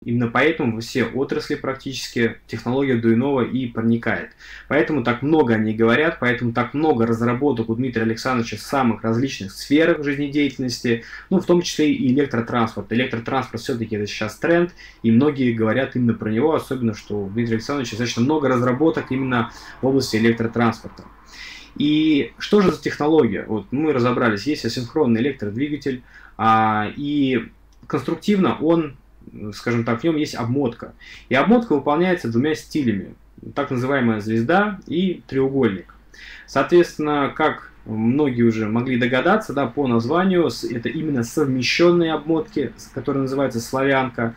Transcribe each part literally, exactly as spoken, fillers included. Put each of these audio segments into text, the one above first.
Именно поэтому во все отрасли практически технология Дуинова и проникает. Поэтому так много они говорят, поэтому так много разработок у Дмитрия Александровича в самых различных сферах жизнедеятельности, ну, в том числе и электротранспорт. Электротранспорт все-таки это сейчас тренд, и многие говорят именно про него, особенно что у Дмитрия Александровича достаточно много разработок именно в области электротранспорта. И что же за технология? Вот мы разобрались, есть асинхронный электродвигатель, а, и конструктивно он, скажем так, в нем есть обмотка. И обмотка выполняется двумя стилями. Так называемая звезда и треугольник. Соответственно, как многие уже могли догадаться, да, по названию, это именно совмещенные обмотки, которые называются славянка.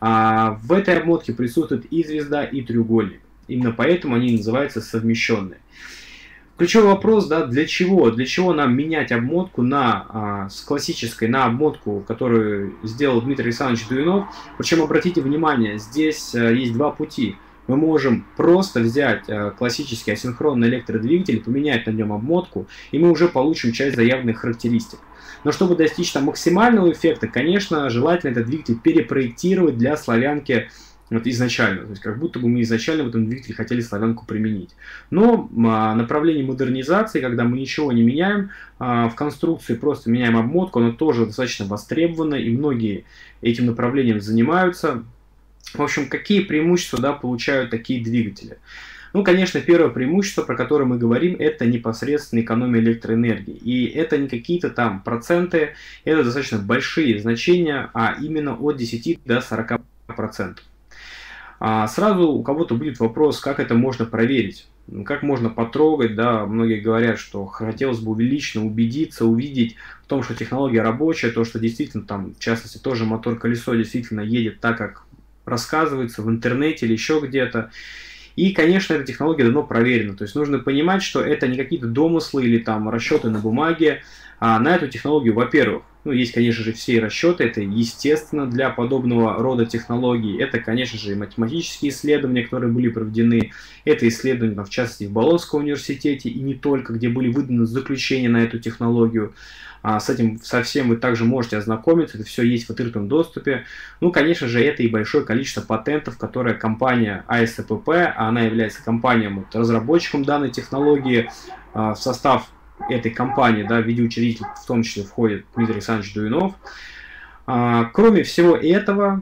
А в этой обмотке присутствует и звезда, и треугольник. Именно поэтому они называются совмещенные. Ключевой вопрос, да, для чего? Для чего нам менять обмотку на, а, с классической на обмотку, которую сделал Дмитрий Александрович Дуинов? Причем, обратите внимание, здесь а, есть два пути. Мы можем просто взять а, классический асинхронный электродвигатель, поменять на нем обмотку, и мы уже получим часть заявленных характеристик. Но чтобы достичь там максимального эффекта, конечно, желательно этот двигатель перепроектировать для славянки. Вот изначально, то есть как будто бы мы изначально в этом двигателе хотели славянку применить. Но а, направление модернизации, когда мы ничего не меняем, а, в конструкции просто меняем обмотку, оно тоже достаточно востребовано, и многие этим направлением занимаются. В общем, какие преимущества, да, получают такие двигатели? Ну, конечно, первое преимущество, про которое мы говорим, это непосредственно экономия электроэнергии. И это не какие-то там проценты, это достаточно большие значения, а именно от десяти до сорока процентов. А сразу у кого-то будет вопрос, как это можно проверить, как можно потрогать, да, многие говорят, что хотелось бы лично убедиться, увидеть в том, что технология рабочая, то, что действительно там, в частности, тоже мотор-колесо действительно едет так, как рассказывается в интернете или еще где-то. И, конечно, эта технология давно проверена, то есть нужно понимать, что это не какие-то домыслы или там расчеты на бумаге, а на эту технологию, во-первых, ну, есть, конечно же, все расчеты, это естественно для подобного рода технологий. Это, конечно же, и математические исследования, которые были проведены. Это исследования, в частности, в Болонском университете и не только, где были выданы заключения на эту технологию. А с этим совсем вы также можете ознакомиться, это все есть в открытом доступе. Ну, конечно же, это и большое количество патентов, которые компания а эс пэ пэ, а она является компанией, вот, разработчиком данной технологии, в состав этой компании, да, в виде учредителей в том числе входит Дмитрий Александрович Дуинов. А, кроме всего этого,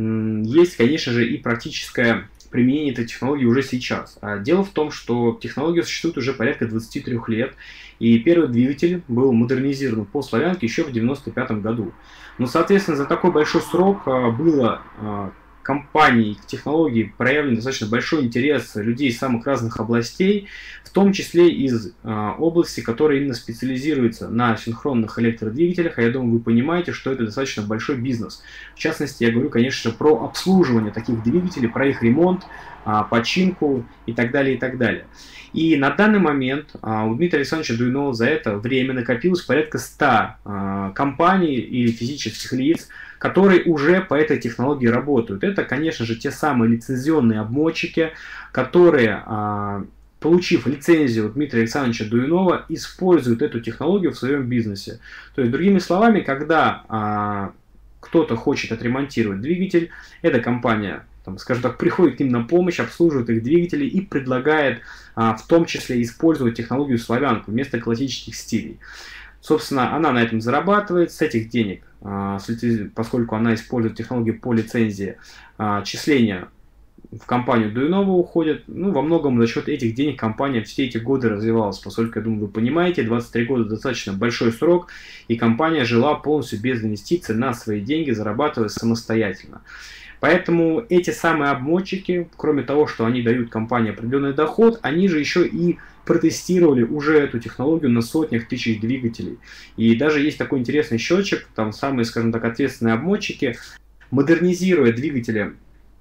есть, конечно же, и практическое применение этой технологии уже сейчас. А дело в том, что технология существует уже порядка двадцати трёх лет, и первый двигатель был модернизирован по славянке еще в девяносто пятом году. Но, соответственно, за такой большой срок было компаний, к технологии проявлен достаточно большой интерес людей из самых разных областей, в том числе из а, области, которые именно специализируются на синхронных электродвигателях, а я думаю, вы понимаете, что это достаточно большой бизнес. В частности, я говорю, конечно же, про обслуживание таких двигателей, про их ремонт, а, починку и так далее, и так далее. И на данный момент а, у Дмитрия Александровича Дуинова за это время накопилось порядка ста а, компаний или физических лиц, которые уже по этой технологии работают. Это, конечно же, те самые лицензионные обмотчики, которые, а, получив лицензию от Дмитрия Александровича Дуинова, используют эту технологию в своем бизнесе. То есть, другими словами, когда а, кто-то хочет отремонтировать двигатель, эта компания, там, скажем так, приходит к ним на помощь, обслуживает их двигатели и предлагает а, в том числе использовать технологию славянку вместо классических стилей. Собственно, она на этом зарабатывает, с этих денег, а, поскольку она использует технологию по лицензии, а, числения в компанию Дуинова уходят. Ну, во многом за счет этих денег компания все эти годы развивалась, поскольку, я думаю, вы понимаете, двадцать три года достаточно большой срок, и компания жила полностью без инвестиций на свои деньги, зарабатывая самостоятельно. Поэтому эти самые обмотчики, кроме того, что они дают компании определенный доход, они же еще и протестировали уже эту технологию на сотнях тысяч двигателей. И даже есть такой интересный счетчик, там самые, скажем так, ответственные обмотчики, модернизируя двигатели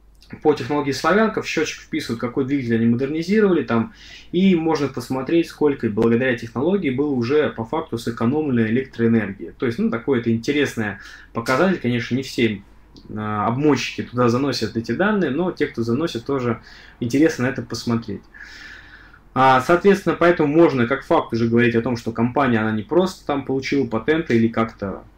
по технологии славянка, в счетчик вписывают, какой двигатель они модернизировали, там, и можно посмотреть, сколько благодаря технологии было уже по факту сэкономлено электроэнергии. То есть, ну, такой это интересный показатель, конечно, не все обмотчики туда заносят эти данные, но те, кто заносит, тоже интересно на это посмотреть. Соответственно, поэтому можно как факт уже говорить о том, что компания, она не просто там получила патенты или как-то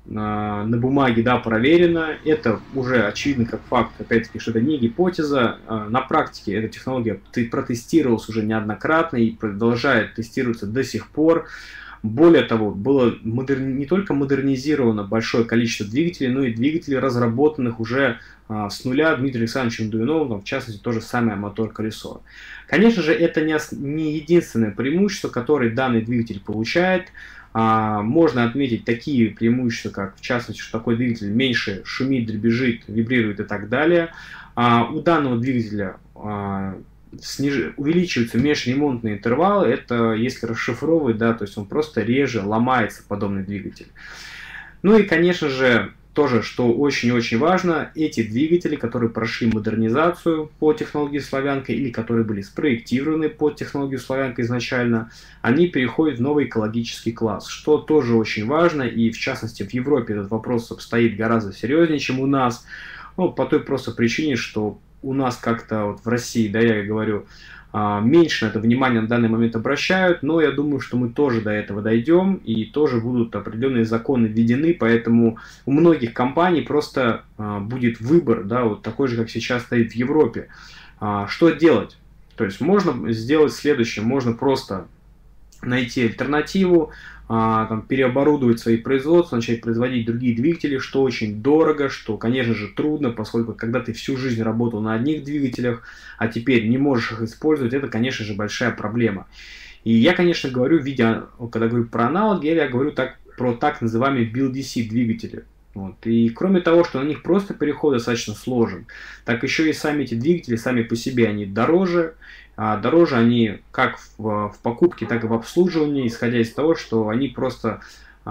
на бумаге, да, проверено, это уже очевидно как факт, опять-таки, что это не гипотеза, на практике эта технология протестировалась уже неоднократно и продолжает тестироваться до сих пор. Более того, было модерни... не только модернизировано большое количество двигателей, но и двигателей, разработанных уже а, с нуля Дмитрием Александровичем Дуиновым, в частности, то же самое мотор-колесо. Конечно же, это не, ос... не единственное преимущество, которое данный двигатель получает. А, можно отметить такие преимущества, как, в частности, что такой двигатель меньше шумит, дребезжит, вибрирует и так далее. А, у данного двигателя а, Сниж... увеличиваются межремонтные интервалы, это если расшифровывать, да, то есть он просто реже ломается, подобный двигатель. Ну и, конечно же, тоже, что очень-очень важно, эти двигатели, которые прошли модернизацию по технологии Славянка или которые были спроектированы под технологию Славянка изначально, они переходят в новый экологический класс, что тоже очень важно, и в частности в Европе этот вопрос обстоит гораздо серьезнее, чем у нас, ну, по той простой причине, что у нас как-то вот в России, да, я говорю, меньше на это внимание на данный момент обращают, но я думаю, что мы тоже до этого дойдем, и тоже будут определенные законы введены, поэтому у многих компаний просто будет выбор, да, вот такой же, как сейчас стоит в Европе. Что делать? То есть можно сделать следующее, можно просто найти альтернативу, там, переоборудовать свои производства, начать производить другие двигатели, что очень дорого, что, конечно же, трудно, поскольку когда ты всю жизнь работал на одних двигателях, а теперь не можешь их использовать, это, конечно же, большая проблема. И я, конечно, говорю, видя, когда говорю про аналоги, я говорю так, про так называемые би эл ди си двигатели. Вот. И кроме того, что на них просто переход достаточно сложен, так еще и сами эти двигатели, сами по себе, они дороже. А дороже они как в, в покупке, так и в обслуживании, исходя из того, что они просто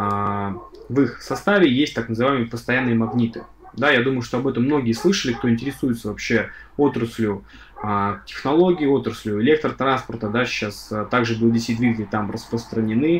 а, в их составе есть так называемые постоянные магниты. Да, я думаю, что об этом многие слышали, кто интересуется вообще отраслью а, технологий, отраслью электротранспорта. Да, сейчас а, также би эл ди си двигатели там распространены.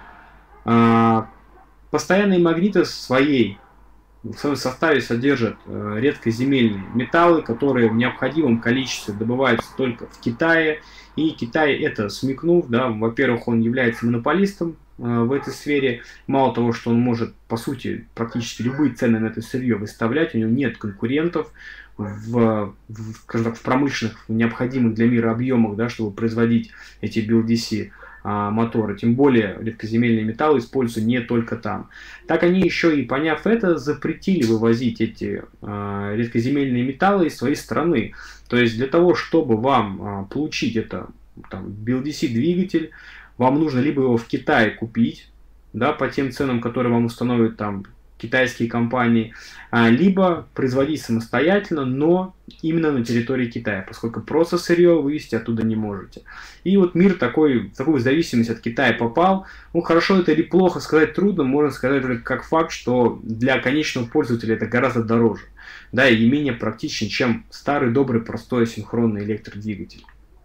А, постоянные магниты своей в своем составе содержат э, редкоземельные металлы, которые в необходимом количестве добываются только в Китае. И Китай это смекнув, да, во-первых, он является монополистом э, в этой сфере. Мало того, что он может, по сути, практически любые цены на это сырье выставлять, у него нет конкурентов в, в, скажем так, в промышленных, в необходимых для мира объемах, да, чтобы производить эти би эл ди си моторы, тем более редкоземельные металлы используются не только там. Так они еще и, поняв это, запретили вывозить эти э, редкоземельные металлы из своей страны. То есть для того, чтобы вам э, получить это там, би эл ди си двигатель, вам нужно либо его в Китае купить, да, по тем ценам, которые вам установят там китайские компании, либо производить самостоятельно, но именно на территории Китая, поскольку просто сырье вывести оттуда не можете. И вот мир такой, в такую зависимость от Китая попал. Ну, хорошо это или плохо сказать трудно, можно сказать только как факт, что для конечного пользователя это гораздо дороже, да, и менее практичен, чем старый, добрый, простой синхронный электродвигатель.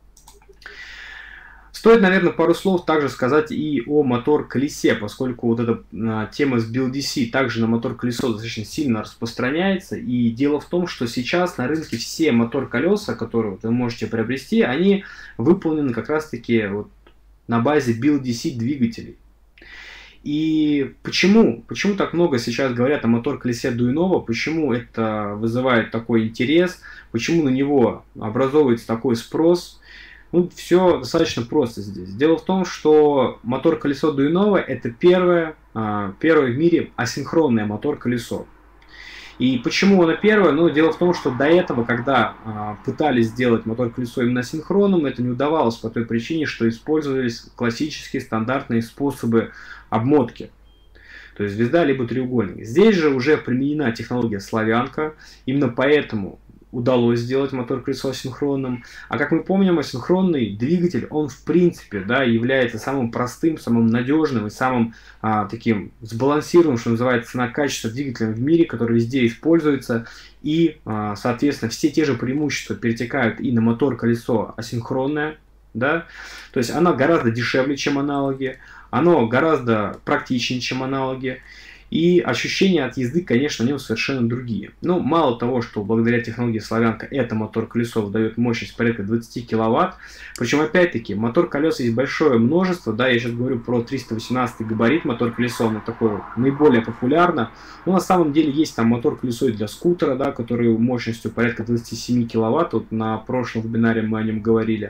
Стоит, наверное, пару слов также сказать и о мотор-колесе, поскольку вот эта а, тема с би эл ди си также на мотор-колесо достаточно сильно распространяется. И дело в том, что сейчас на рынке все мотор-колеса, которые вот вы можете приобрести, они выполнены как раз-таки вот на базе би эл ди си двигателей. И почему? Почему так много сейчас говорят о мотор-колесе Дуинова? Почему это вызывает такой интерес? Почему на него образовывается такой спрос? Ну, все достаточно просто здесь. Дело в том, что мотор-колесо Дуинова это первое, первое в мире асинхронное мотор-колесо. И почему оно первое? Ну, дело в том, что до этого, когда пытались сделать мотор-колесо именно синхронным, это не удавалось по той причине, что использовались классические стандартные способы обмотки. То есть звезда либо треугольник. Здесь же уже применена технология Славянка. Именно поэтому удалось сделать мотор-колесо асинхронным. А как мы помним, асинхронный двигатель, он в принципе, да, является самым простым, самым надежным и самым а, таким сбалансированным, что называется, цена-качество двигателем в мире, который везде используется. И, а, соответственно, все те же преимущества перетекают и на мотор-колесо асинхронное. Да? То есть оно гораздо дешевле, чем аналоги, оно гораздо практичнее, чем аналоги. И ощущения от езды, конечно, у него совершенно другие. Но мало того, что благодаря технологии Славянка это мотор-колесо выдает мощность порядка двадцати киловатт, причем опять-таки мотор-колес есть большое множество, да, я сейчас говорю про триста восемнадцатый габарит мотор-колесо, оно такое наиболее популярно, но на самом деле есть там мотор-колесо и для скутера, да, который мощностью порядка двадцати семи киловатт, вот на прошлом вебинаре мы о нем говорили.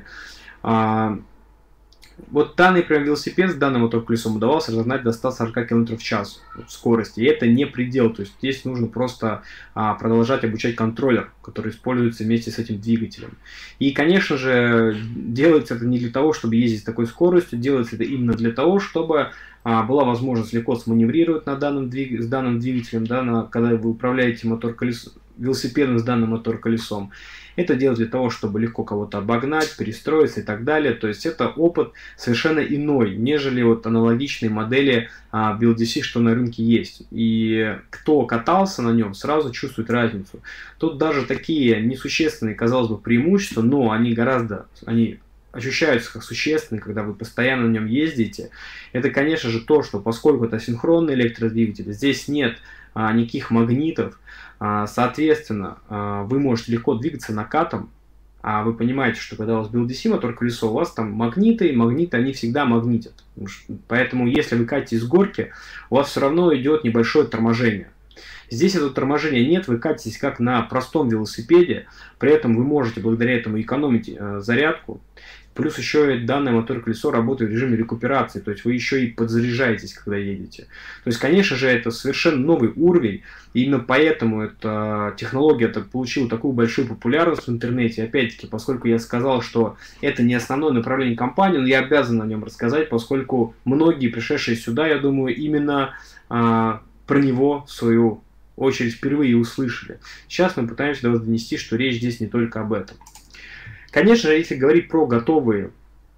Вот данный прям велосипед с данным мотор-колесом удавалось разогнать до ста сорока километров в час скорости. И это не предел, то есть здесь нужно просто а, продолжать обучать контроллер, который используется вместе с этим двигателем. И, конечно же, делается это не для того, чтобы ездить с такой скоростью, делается это именно для того, чтобы а, была возможность легко сманеврировать на данном двиг... с данным двигателем, да, на... когда вы управляете мотор-колесом, велосипедом с данным мотор-колесом. Это делать для того, чтобы легко кого-то обогнать, перестроиться и так далее. То есть это опыт совершенно иной, нежели вот аналогичные модели а, би эл ди си, что на рынке есть. И кто катался на нем, сразу чувствует разницу. Тут даже такие несущественные, казалось бы, преимущества, но они гораздо, они ощущаются как существенные, когда вы постоянно на нем ездите. Это, конечно же, то, что поскольку это синхронный электродвигатель, здесь нет а, никаких магнитов, соответственно, вы можете легко двигаться накатом, а вы понимаете, что когда у вас би эл ди си мотор-колесо, у вас там магниты, и магниты, они всегда магнитят. Поэтому, если вы катите с горки, у вас все равно идет небольшое торможение. Здесь этого торможения нет, вы катитесь как на простом велосипеде, при этом вы можете благодаря этому экономить э, зарядку. Плюс еще данное мотор-колесо работает в режиме рекуперации, то есть вы еще и подзаряжаетесь, когда едете. То есть, конечно же, это совершенно новый уровень, и именно поэтому эта технология -то получила такую большую популярность в интернете. Опять-таки, поскольку я сказал, что это не основное направление компании, но я обязан о нем рассказать, поскольку многие, пришедшие сюда, я думаю, именно а, про него в свою очередь впервые услышали. Сейчас мы пытаемся до вас донести, что речь здесь не только об этом. Конечно же, если говорить про готовые,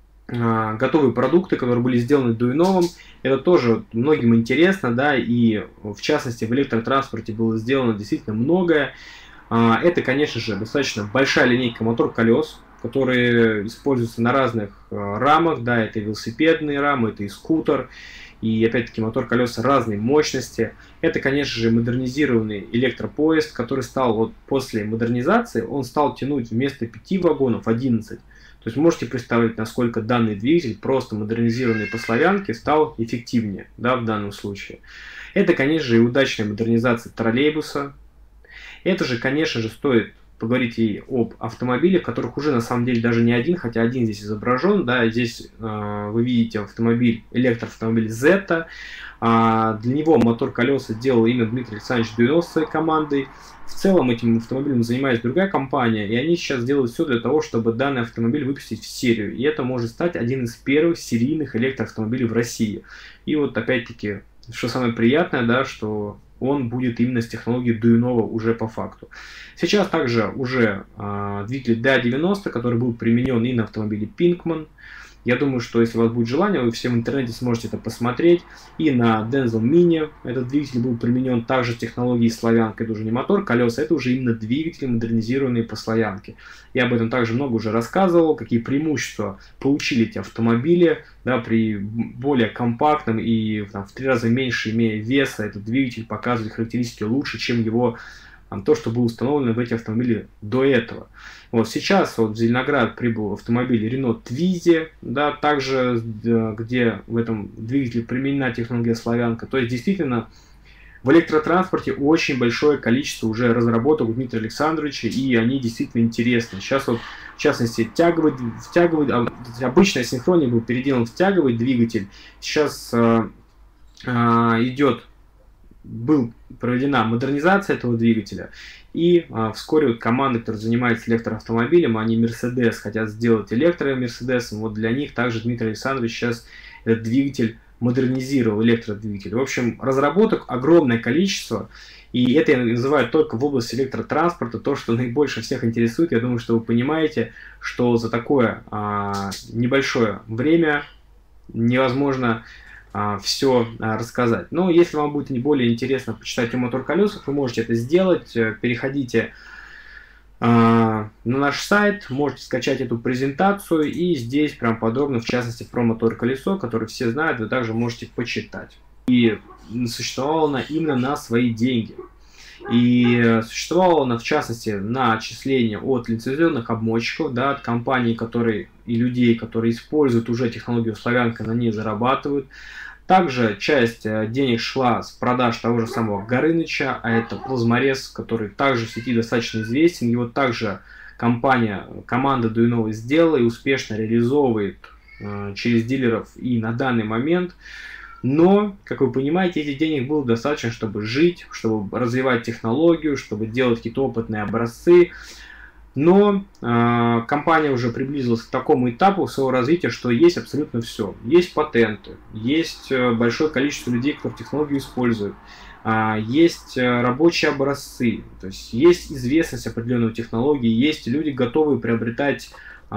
э, готовые продукты, которые были сделаны Дуиновым, это тоже многим интересно, да, и в частности в электротранспорте было сделано действительно многое. Э, это, конечно же, достаточно большая линейка мотор-колес, которые используются на разных э, рамах, да, это и велосипедные рамы, это и скутер, и опять-таки мотор-колеса разной мощности. Это, конечно же, модернизированный электропоезд, который стал вот после модернизации, он стал тянуть вместо пяти вагонов одиннадцать. То есть можете представить, насколько данный двигатель, просто модернизированный по славянке, стал эффективнее, да, в данном случае. Это, конечно же, и удачная модернизация троллейбуса. Это же, конечно же, стоит поговорить и об автомобилях, которых уже на самом деле даже не один, хотя один здесь изображен, да, здесь э, вы видите автомобиль, электроавтомобиль Zeta, э, для него мотор-колеса делал именно Дмитрий Александрович Дуинов с своей командой. В целом этим автомобилем занимается другая компания, и они сейчас делают все для того, чтобы данный автомобиль выпустить в серию, и это может стать один из первых серийных электроавтомобилей в России. И вот опять-таки, что самое приятное, да, что он будет именно с технологией Дуинова уже по факту. Сейчас также уже э, двигатель ди эй девяносто, который был применен и на автомобиле Pinkman. Я думаю, что если у вас будет желание, вы все в интернете сможете это посмотреть. И на Denzel Mini этот двигатель был применен также технологией славянка. Это уже не мотор, колеса, это уже именно двигатели, модернизированные по славянке. Я об этом также много уже рассказывал, какие преимущества получили эти автомобили, да, при более компактном и там, в три раза меньше имея веса, этот двигатель показывает характеристики лучше, чем его там, то, что было установлено в эти автомобили до этого. Вот сейчас вот в Зеленоград прибыл автомобиль Renault Twizy, да, также где в этом двигателе применена технология славянка. То есть действительно в электротранспорте очень большое количество уже разработок у Дмитрия Александровича, и они действительно интересны. Сейчас вот в частности тяговый, втяговый, обычная синхрония был переделан в тяговый двигатель. Сейчас э, э, идет был проведена модернизация этого двигателя, и а, вскоре вот команда, которая занимается электроавтомобилем, они Mercedes хотят сделать электро-Mercedes, вот для них также Дмитрий Александрович сейчас этот двигатель модернизировал, электродвигатель. В общем, разработок огромное количество, и это я называю только в области электротранспорта, то, что наибольше всех интересует. Я думаю, что вы понимаете, что за такое а, небольшое время невозможно все рассказать. Но если вам будет не более интересно почитать о мотор-колесах, вы можете это сделать. Переходите э, на наш сайт, можете скачать эту презентацию, и здесь прям подробно, в частности, про мотор-колесо, который все знают, вы также можете почитать. и существовала она именно на свои деньги. И существовала она, в частности, на отчисления от лицензионных обмотчиков, да, от компаний, которые, и людей, которые используют уже технологию Славянка, на ней зарабатывают. Также часть денег шла с продаж того же самого Горыныча, а это плазморез, который также в сети достаточно известен. Его также компания, команда Дуйнова сделала и успешно реализовывает э, через дилеров и на данный момент. Но, как вы понимаете, этих денег было достаточно, чтобы жить, чтобы развивать технологию, чтобы делать какие-то опытные образцы. Но э, компания уже приблизилась к такому этапу своего развития, что есть абсолютно все. Есть патенты, есть большое количество людей, которые технологию используют, э, есть рабочие образцы, то есть есть известность определенной технологии, есть люди, готовые приобретать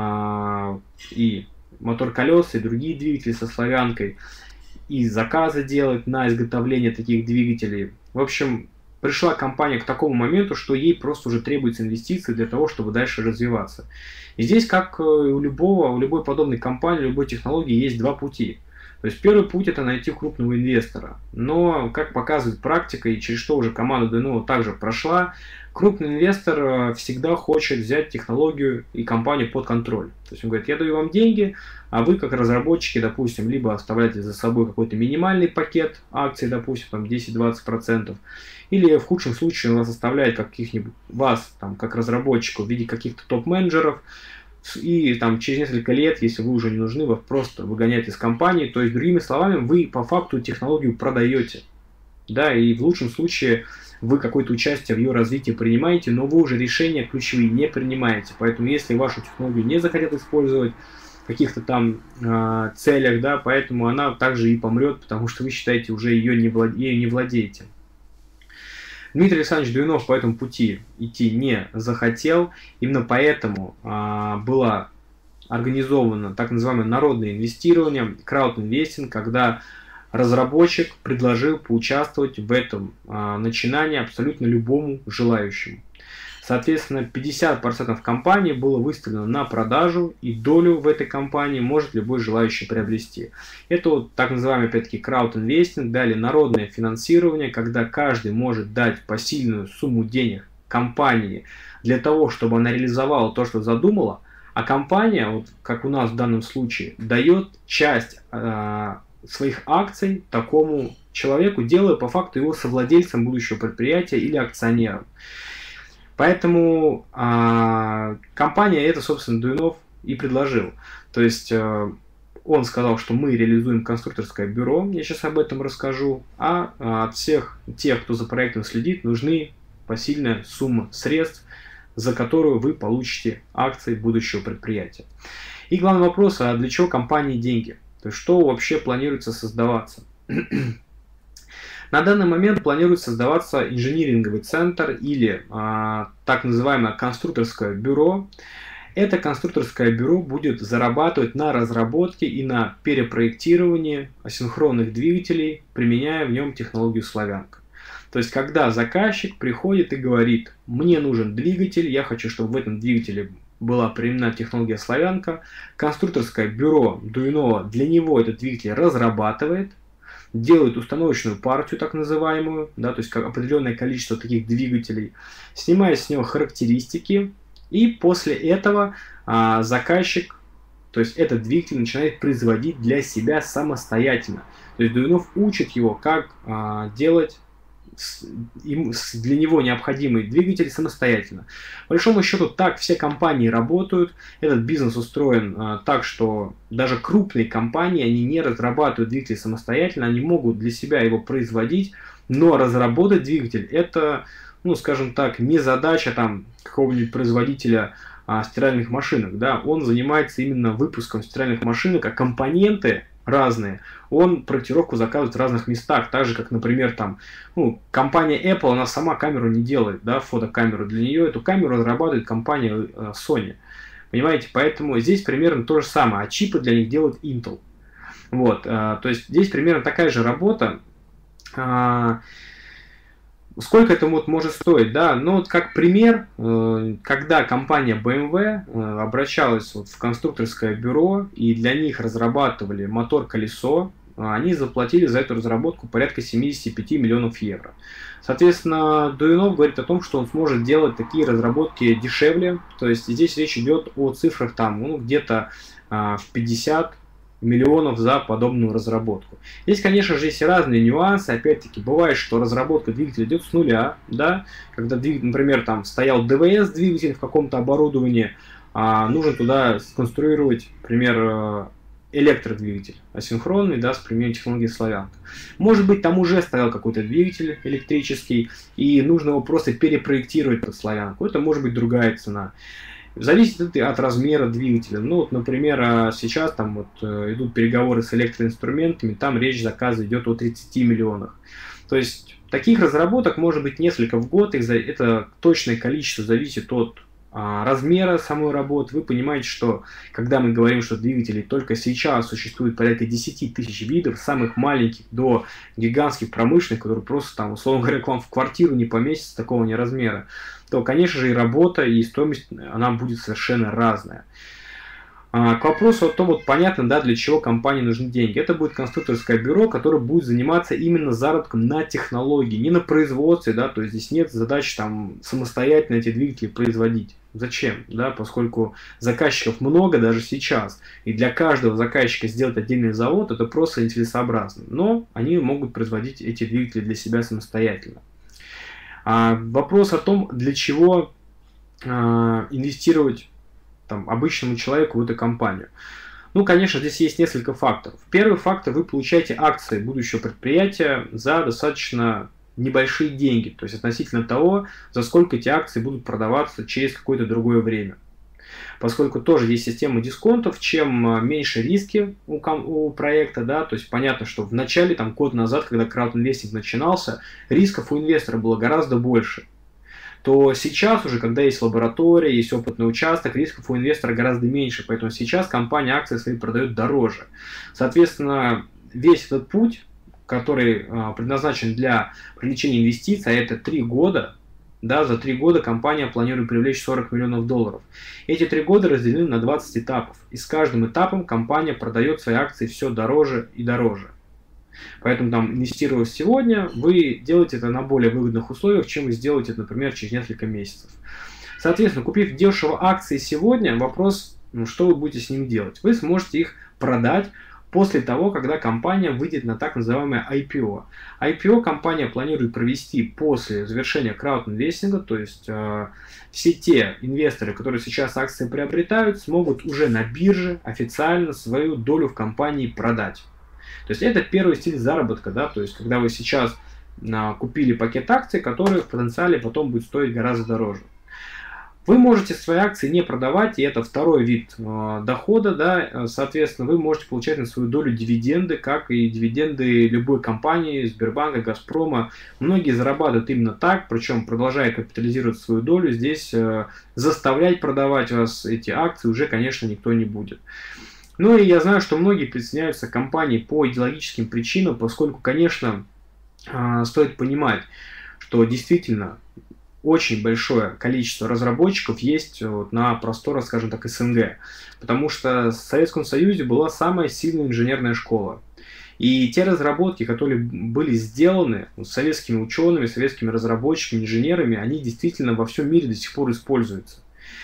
э, и мотор колес, и другие двигатели со славянкой, и заказы делать на изготовление таких двигателей. В общем, пришла компания к такому моменту, что ей просто уже требуется инвестиции для того, чтобы дальше развиваться. И здесь, как у любого, у любой подобной компании, любой технологии, есть два пути. То есть первый путь — это найти крупного инвестора. Но, как показывает практика, и через что уже команда Дуйнова также прошла, крупный инвестор всегда хочет взять технологию и компанию под контроль. То есть он говорит: я даю вам деньги, а вы, как разработчики, допустим, либо оставляете за собой какой-то минимальный пакет акций, допустим, там десять-двадцать процентов, или в худшем случае он вас оставляет каких-нибудь, вас, там, как разработчиков, в виде каких-то топ-менеджеров, и там через несколько лет, если вы уже не нужны, вас просто выгоняют из компании. То есть, другими словами, вы по факту технологию продаете. Да, и в лучшем случае вы какое-то участие в ее развитии принимаете, но вы уже решения ключевые не принимаете. Поэтому, если вашу технологию не захотят использовать в каких-то там э, целях, да, поэтому она также и помрет, потому что вы считаете, уже ее не, влад... ею не владеете. Дмитрий Александрович Дуйнов по этому пути идти не захотел, именно поэтому а, было организовано так называемое народное инвестирование, краудинвестинг, когда разработчик предложил поучаствовать в этом а, начинании абсолютно любому желающему. Соответственно, пятьдесят процентов компании было выставлено на продажу, и долю в этой компании может любой желающий приобрести. Это вот так называемый, опять-таки, краудинвестинг, далее народное финансирование, когда каждый может дать посильную сумму денег компании для того, чтобы она реализовала то, что задумала, а компания, вот как у нас в данном случае, дает часть э, своих акций такому человеку, делая по факту его совладельцем будущего предприятия или акционером. Поэтому а, компания это, собственно, Дуйнов и предложил. То есть а, он сказал, что мы реализуем конструкторское бюро, я сейчас об этом расскажу, а, а от всех тех, кто за проектом следит, нужны посильная сумма средств, за которую вы получите акции будущего предприятия. И главный вопрос: а для чего компании деньги? То есть что вообще планируется создаваться? На данный момент планируется создаваться инжиниринговый центр или а, так называемое конструкторское бюро. Это конструкторское бюро будет зарабатывать на разработке и на перепроектировании асинхронных двигателей, применяя в нем технологию Славянка. То есть, когда заказчик приходит и говорит: мне нужен двигатель, я хочу, чтобы в этом двигателе была применена технология Славянка, конструкторское бюро Дуйнова для него этот двигатель разрабатывает, делают установочную партию, так называемую, да, то есть как определенное количество таких двигателей, снимая с него характеристики, и после этого а, заказчик, то есть этот двигатель, начинает производить для себя самостоятельно. То есть Дуйнов учит его, как а, делать с, им, с, для него необходимый двигатель самостоятельно. По большому счету, так все компании работают. Этот бизнес устроен а, так, что даже крупные компании, они не разрабатывают двигатель самостоятельно, они могут для себя его производить, но разработать двигатель — это, ну, скажем так, не задача там какого-нибудь производителя а, стиральных машинок, да, он занимается именно выпуском стиральных машинок, а компоненты разные он проектировку заказывает в разных местах, так же, как, например, там, ну, компания Apple, она сама камеру не делает, да, фотокамеру, для нее эту камеру разрабатывает компания э, Sony, понимаете, поэтому здесь примерно то же самое, а чипы для них делает Intel, вот, э, то есть здесь примерно такая же работа. э, Сколько это вот может стоить, да? Ну вот как пример, когда компания бэ эм вэ обращалась вот в конструкторское бюро и для них разрабатывали мотор-колесо, они заплатили за эту разработку порядка семидесяти пяти миллионов евро. Соответственно, Дуинов говорит о том, что он сможет делать такие разработки дешевле, то есть здесь речь идет о цифрах там, ну, где-то а, в пятьдесят миллионов за подобную разработку. Здесь, конечно же, есть разные нюансы. Опять-таки, бывает, что разработка двигателя идет с нуля, да, когда двигатель, например, там стоял ДВС двигатель в каком-то оборудовании, а нужно туда сконструировать, например, электродвигатель асинхронный, да, с применением технологии Славянка. Может быть, там уже стоял какой-то двигатель электрический, и нужно его просто перепроектировать под Славянку. Это может быть другая цена. Зависит это от размера двигателя. Ну, вот, например, сейчас там вот идут переговоры с электроинструментами, там речь заказа идет о тридцати миллионах. То есть таких разработок может быть несколько в год, и это точное количество зависит от размера самой работы. Вы понимаете, что когда мы говорим, что двигателей только сейчас существует порядка десяти тысяч видов, самых маленьких до гигантских промышленных, которые просто там, условно говоря, к вам в квартиру не поместятся такого не размера, то, конечно же, и работа, и стоимость, она будет совершенно разная. К вопросу о том, вот понятно, да, для чего компании нужны деньги. Это будет конструкторское бюро, которое будет заниматься именно заработком на технологии, не на производстве, да, то есть здесь нет задачи там самостоятельно эти двигатели производить. Зачем? Да, поскольку заказчиков много даже сейчас, и для каждого заказчика сделать отдельный завод это просто нецелесообразно. Но они могут производить эти двигатели для себя самостоятельно. А вопрос о том, для чего а, инвестировать там, обычному человеку в эту компанию. Ну, конечно, здесь есть несколько факторов. Первый фактор: вы получаете акции будущего предприятия за достаточно небольшие деньги, то есть относительно того, за сколько эти акции будут продаваться через какое-то другое время. Поскольку тоже есть система дисконтов, чем меньше риски у, у проекта, да, то есть понятно, что в начале, там, год назад, когда краудинвестинг начинался, рисков у инвестора было гораздо больше, то сейчас уже, когда есть лаборатория, есть опытный участок, рисков у инвестора гораздо меньше, поэтому сейчас компания акции свои продает дороже. Соответственно, весь этот путь, который а, предназначен для привлечения инвестиций, а это три года, да, за три года компания планирует привлечь сорок миллионов долларов. Эти три года разделены на двадцать этапов, и с каждым этапом компания продает свои акции все дороже и дороже. Поэтому, там, инвестируя сегодня, вы делаете это на более выгодных условиях, чем вы сделаете, например, через несколько месяцев. Соответственно, купив дешево акции сегодня, вопрос, ну, что вы будете с ними делать. Вы сможете их продать после того, когда компания выйдет на так называемое ай пи о. ай пи о компания планирует провести после завершения краудинвестинга, то есть э, все те инвесторы, которые сейчас акции приобретают, смогут уже на бирже официально свою долю в компании продать. То есть это первый стиль заработка, да, то есть когда вы сейчас а, купили пакет акций, который в потенциале потом будет стоить гораздо дороже. Вы можете свои акции не продавать, и это второй вид э, дохода, да, соответственно, вы можете получать на свою долю дивиденды, как и дивиденды любой компании, Сбербанка, Газпрома. Многие зарабатывают именно так, причем продолжая капитализировать свою долю, здесь э, заставлять продавать вас эти акции уже, конечно, никто не будет. Ну и я знаю, что многие присоединяются к компании по идеологическим причинам, поскольку, конечно, э, стоит понимать, что действительно очень большое количество разработчиков есть вот на просторах, скажем так, эс эн гэ. Потому что в Советском Союзе была самая сильная инженерная школа. И те разработки, которые были сделаны советскими учеными, советскими разработчиками, инженерами, они действительно во всем мире до сих пор используются.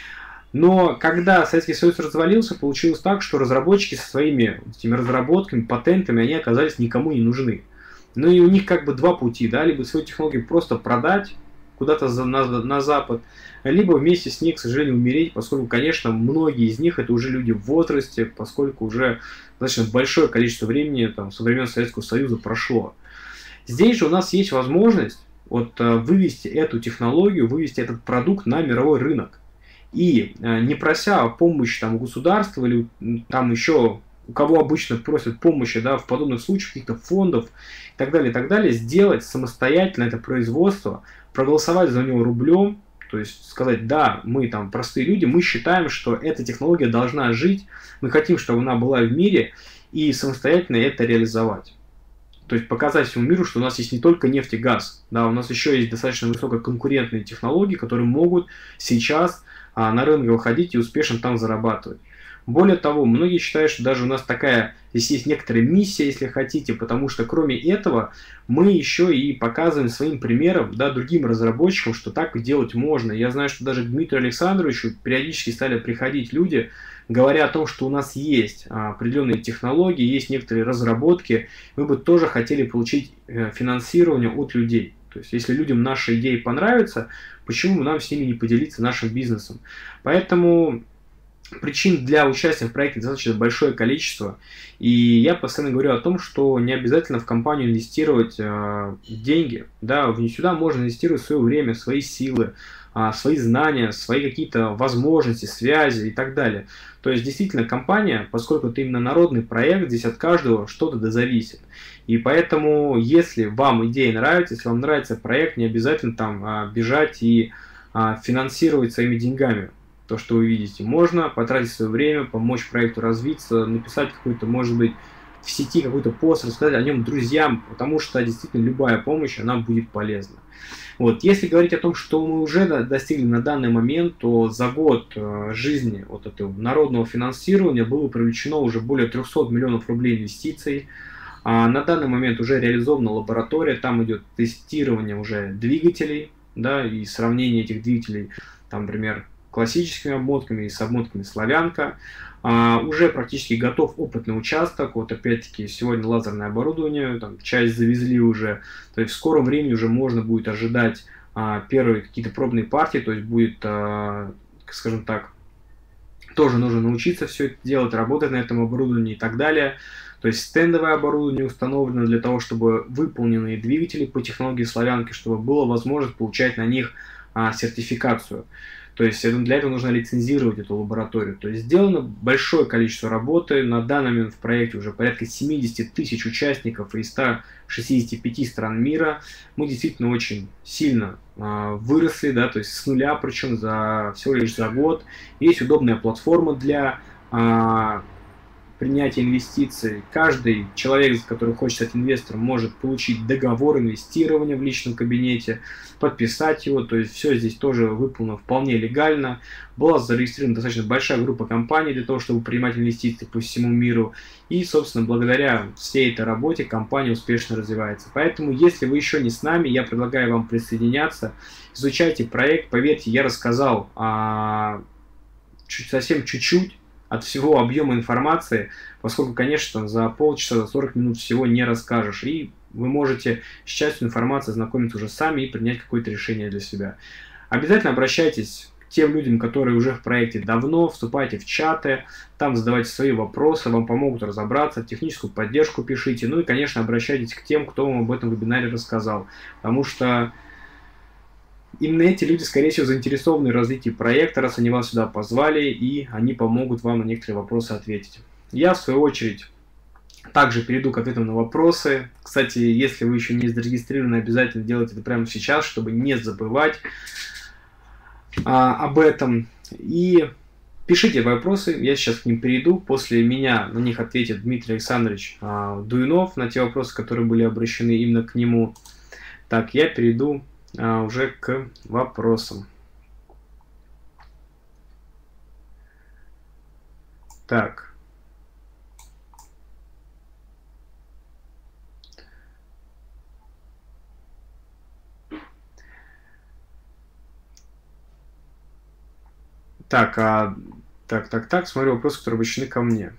Но когда Советский Союз развалился, получилось так, что разработчики со своими этими разработками, патентами, они оказались никому не нужны. Ну и у них как бы два пути, да, либо свою технологию просто продать куда-то на, на запад, либо вместе с ней, к сожалению, умереть, поскольку, конечно, многие из них это уже люди в возрасте, поскольку уже достаточно большое количество времени там, со времен Советского Союза прошло. Здесь же у нас есть возможность вот, вывести эту технологию, вывести этот продукт на мировой рынок. И не прося помощи там, государства или там еще у кого обычно просят помощи, да, в подобных случаях, каких-то фондов и так далее, и так далее, сделать самостоятельно это производство, проголосовать за него рублем, то есть сказать, да, мы там простые люди, мы считаем, что эта технология должна жить, мы хотим, чтобы она была в мире, и самостоятельно это реализовать. То есть показать всему миру, что у нас есть не только нефть и газ, да, у нас еще есть достаточно высококонкурентные технологии, которые могут сейчас а, на рынок выходить и успешно там зарабатывать. Более того, многие считают, что даже у нас такая, здесь есть некоторая миссия, если хотите, потому что кроме этого мы еще и показываем своим примером, да, другим разработчикам, что так делать можно. Я знаю, что даже к Дмитрию Александровичу периодически стали приходить люди, говоря о том, что у нас есть определенные технологии, есть некоторые разработки, мы бы тоже хотели получить финансирование от людей. То есть, если людям наши идеи понравятся, почему бы нам с ними не поделиться нашим бизнесом? Поэтому причин для участия в проекте достаточно большое количество, и я постоянно говорю о том, что не обязательно в компанию инвестировать э, деньги, да, в сюда можно инвестировать свое время, свои силы, э, свои знания, свои какие-то возможности, связи и так далее. То есть действительно компания, поскольку это именно народный проект, здесь от каждого что-то да зависит. И поэтому, если вам идея нравится, если вам нравится проект, не обязательно там э, бежать и э, финансировать своими деньгами то, что вы видите. Можно потратить свое время, помочь проекту развиться, написать какой-то, может быть, в сети какой-то пост, рассказать о нем друзьям, потому что действительно любая помощь, она будет полезна. Вот. Если говорить о том, что мы уже достигли на данный момент, то за год жизни вот этого народного финансирования было привлечено уже более трёхсот миллионов рублей инвестиций. А на данный момент уже реализована лаборатория, там идет тестирование уже двигателей, да, и сравнение этих двигателей, там, например, классическими обмотками и с обмотками «Славянка». А, уже практически готов опытный участок. Вот опять-таки сегодня лазерное оборудование, там, часть завезли уже. То есть в скором времени уже можно будет ожидать а, первые какие-то пробные партии. То есть будет, а, скажем так, тоже нужно научиться все это делать, работать на этом оборудовании и так далее. То есть стендовое оборудование установлено для того, чтобы выполненные двигатели по технологии «Славянки», чтобы было возможность получать на них а, сертификацию. То есть для этого нужно лицензировать эту лабораторию. То есть сделано большое количество работы. На данный момент в проекте уже порядка семидесяти тысяч участников из ста шестидесяти пяти стран мира. Мы действительно очень сильно э, выросли, да, то есть с нуля, причем за, всего лишь за год. Есть удобная платформа для э, принятия инвестиций. Каждый человек, который хочет стать инвестором, может получить договор инвестирования в личном кабинете, подписать его, то есть все здесь тоже выполнено вполне легально. Была зарегистрирована достаточно большая группа компаний для того, чтобы принимать инвестиции по всему миру. И, собственно, благодаря всей этой работе компания успешно развивается. Поэтому, если вы еще не с нами, я предлагаю вам присоединяться. Изучайте проект. Поверьте, я рассказал а, чуть, совсем чуть-чуть от всего объема информации, поскольку, конечно, за полчаса, за сорок минут всего не расскажешь. И вы можете с частью информации знакомиться уже сами и принять какое-то решение для себя. Обязательно обращайтесь к тем людям, которые уже в проекте давно, вступайте в чаты, там задавайте свои вопросы, вам помогут разобраться, техническую поддержку пишите. Ну и, конечно, обращайтесь к тем, кто вам об этом вебинаре рассказал, потому что именно эти люди, скорее всего, заинтересованы в развитии проекта, раз они вас сюда позвали, и они помогут вам на некоторые вопросы ответить. Я, в свою очередь, также перейду к ответам на вопросы. Кстати, если вы еще не зарегистрированы, обязательно делайте это прямо сейчас, чтобы не забывать а, об этом. И пишите вопросы, я сейчас к ним перейду. После меня на них ответит Дмитрий Александрович а, Дуинов, на те вопросы, которые были обращены именно к нему. Так, я перейду а, уже к вопросам. Так. Так, а, так, так, так, смотрю вопросы, которые обращены ко мне.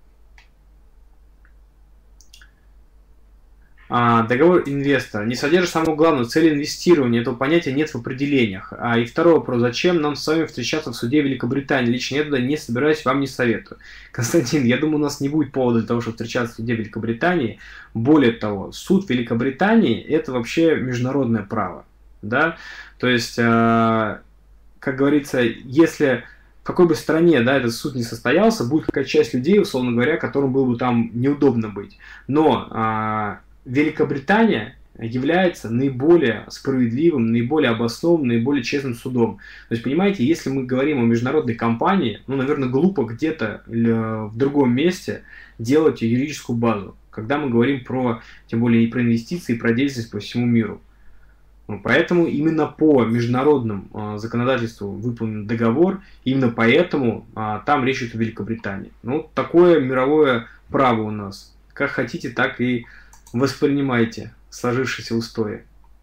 А, договор инвестора не содержит самую главную цель инвестирования. Этого понятия нет в определениях. А, и второй вопрос. Зачем нам с вами встречаться в суде Великобритании? Лично я туда не собираюсь, вам не советую. Константин, я думаю, у нас не будет повода для того, чтобы встречаться в суде Великобритании. Более того, суд Великобритании – это вообще международное право. Да? То есть, а, как говорится, если в какой бы стране, да, этот суд не состоялся, будет какая-то часть людей, условно говоря, которым было бы там неудобно быть. Но а, Великобритания является наиболее справедливым, наиболее обоснованным, наиболее честным судом. То есть, понимаете, если мы говорим о международной компании, ну, наверное, глупо где-то в другом месте делать юридическую базу, когда мы говорим про, тем более, и про инвестиции, и про деятельность по всему миру. Поэтому именно по международному э, законодательству выполнен договор, именно поэтому э, там речь идет о Великобритании. Ну, такое мировое право у нас. Как хотите, так и воспринимайте сложившиеся устои.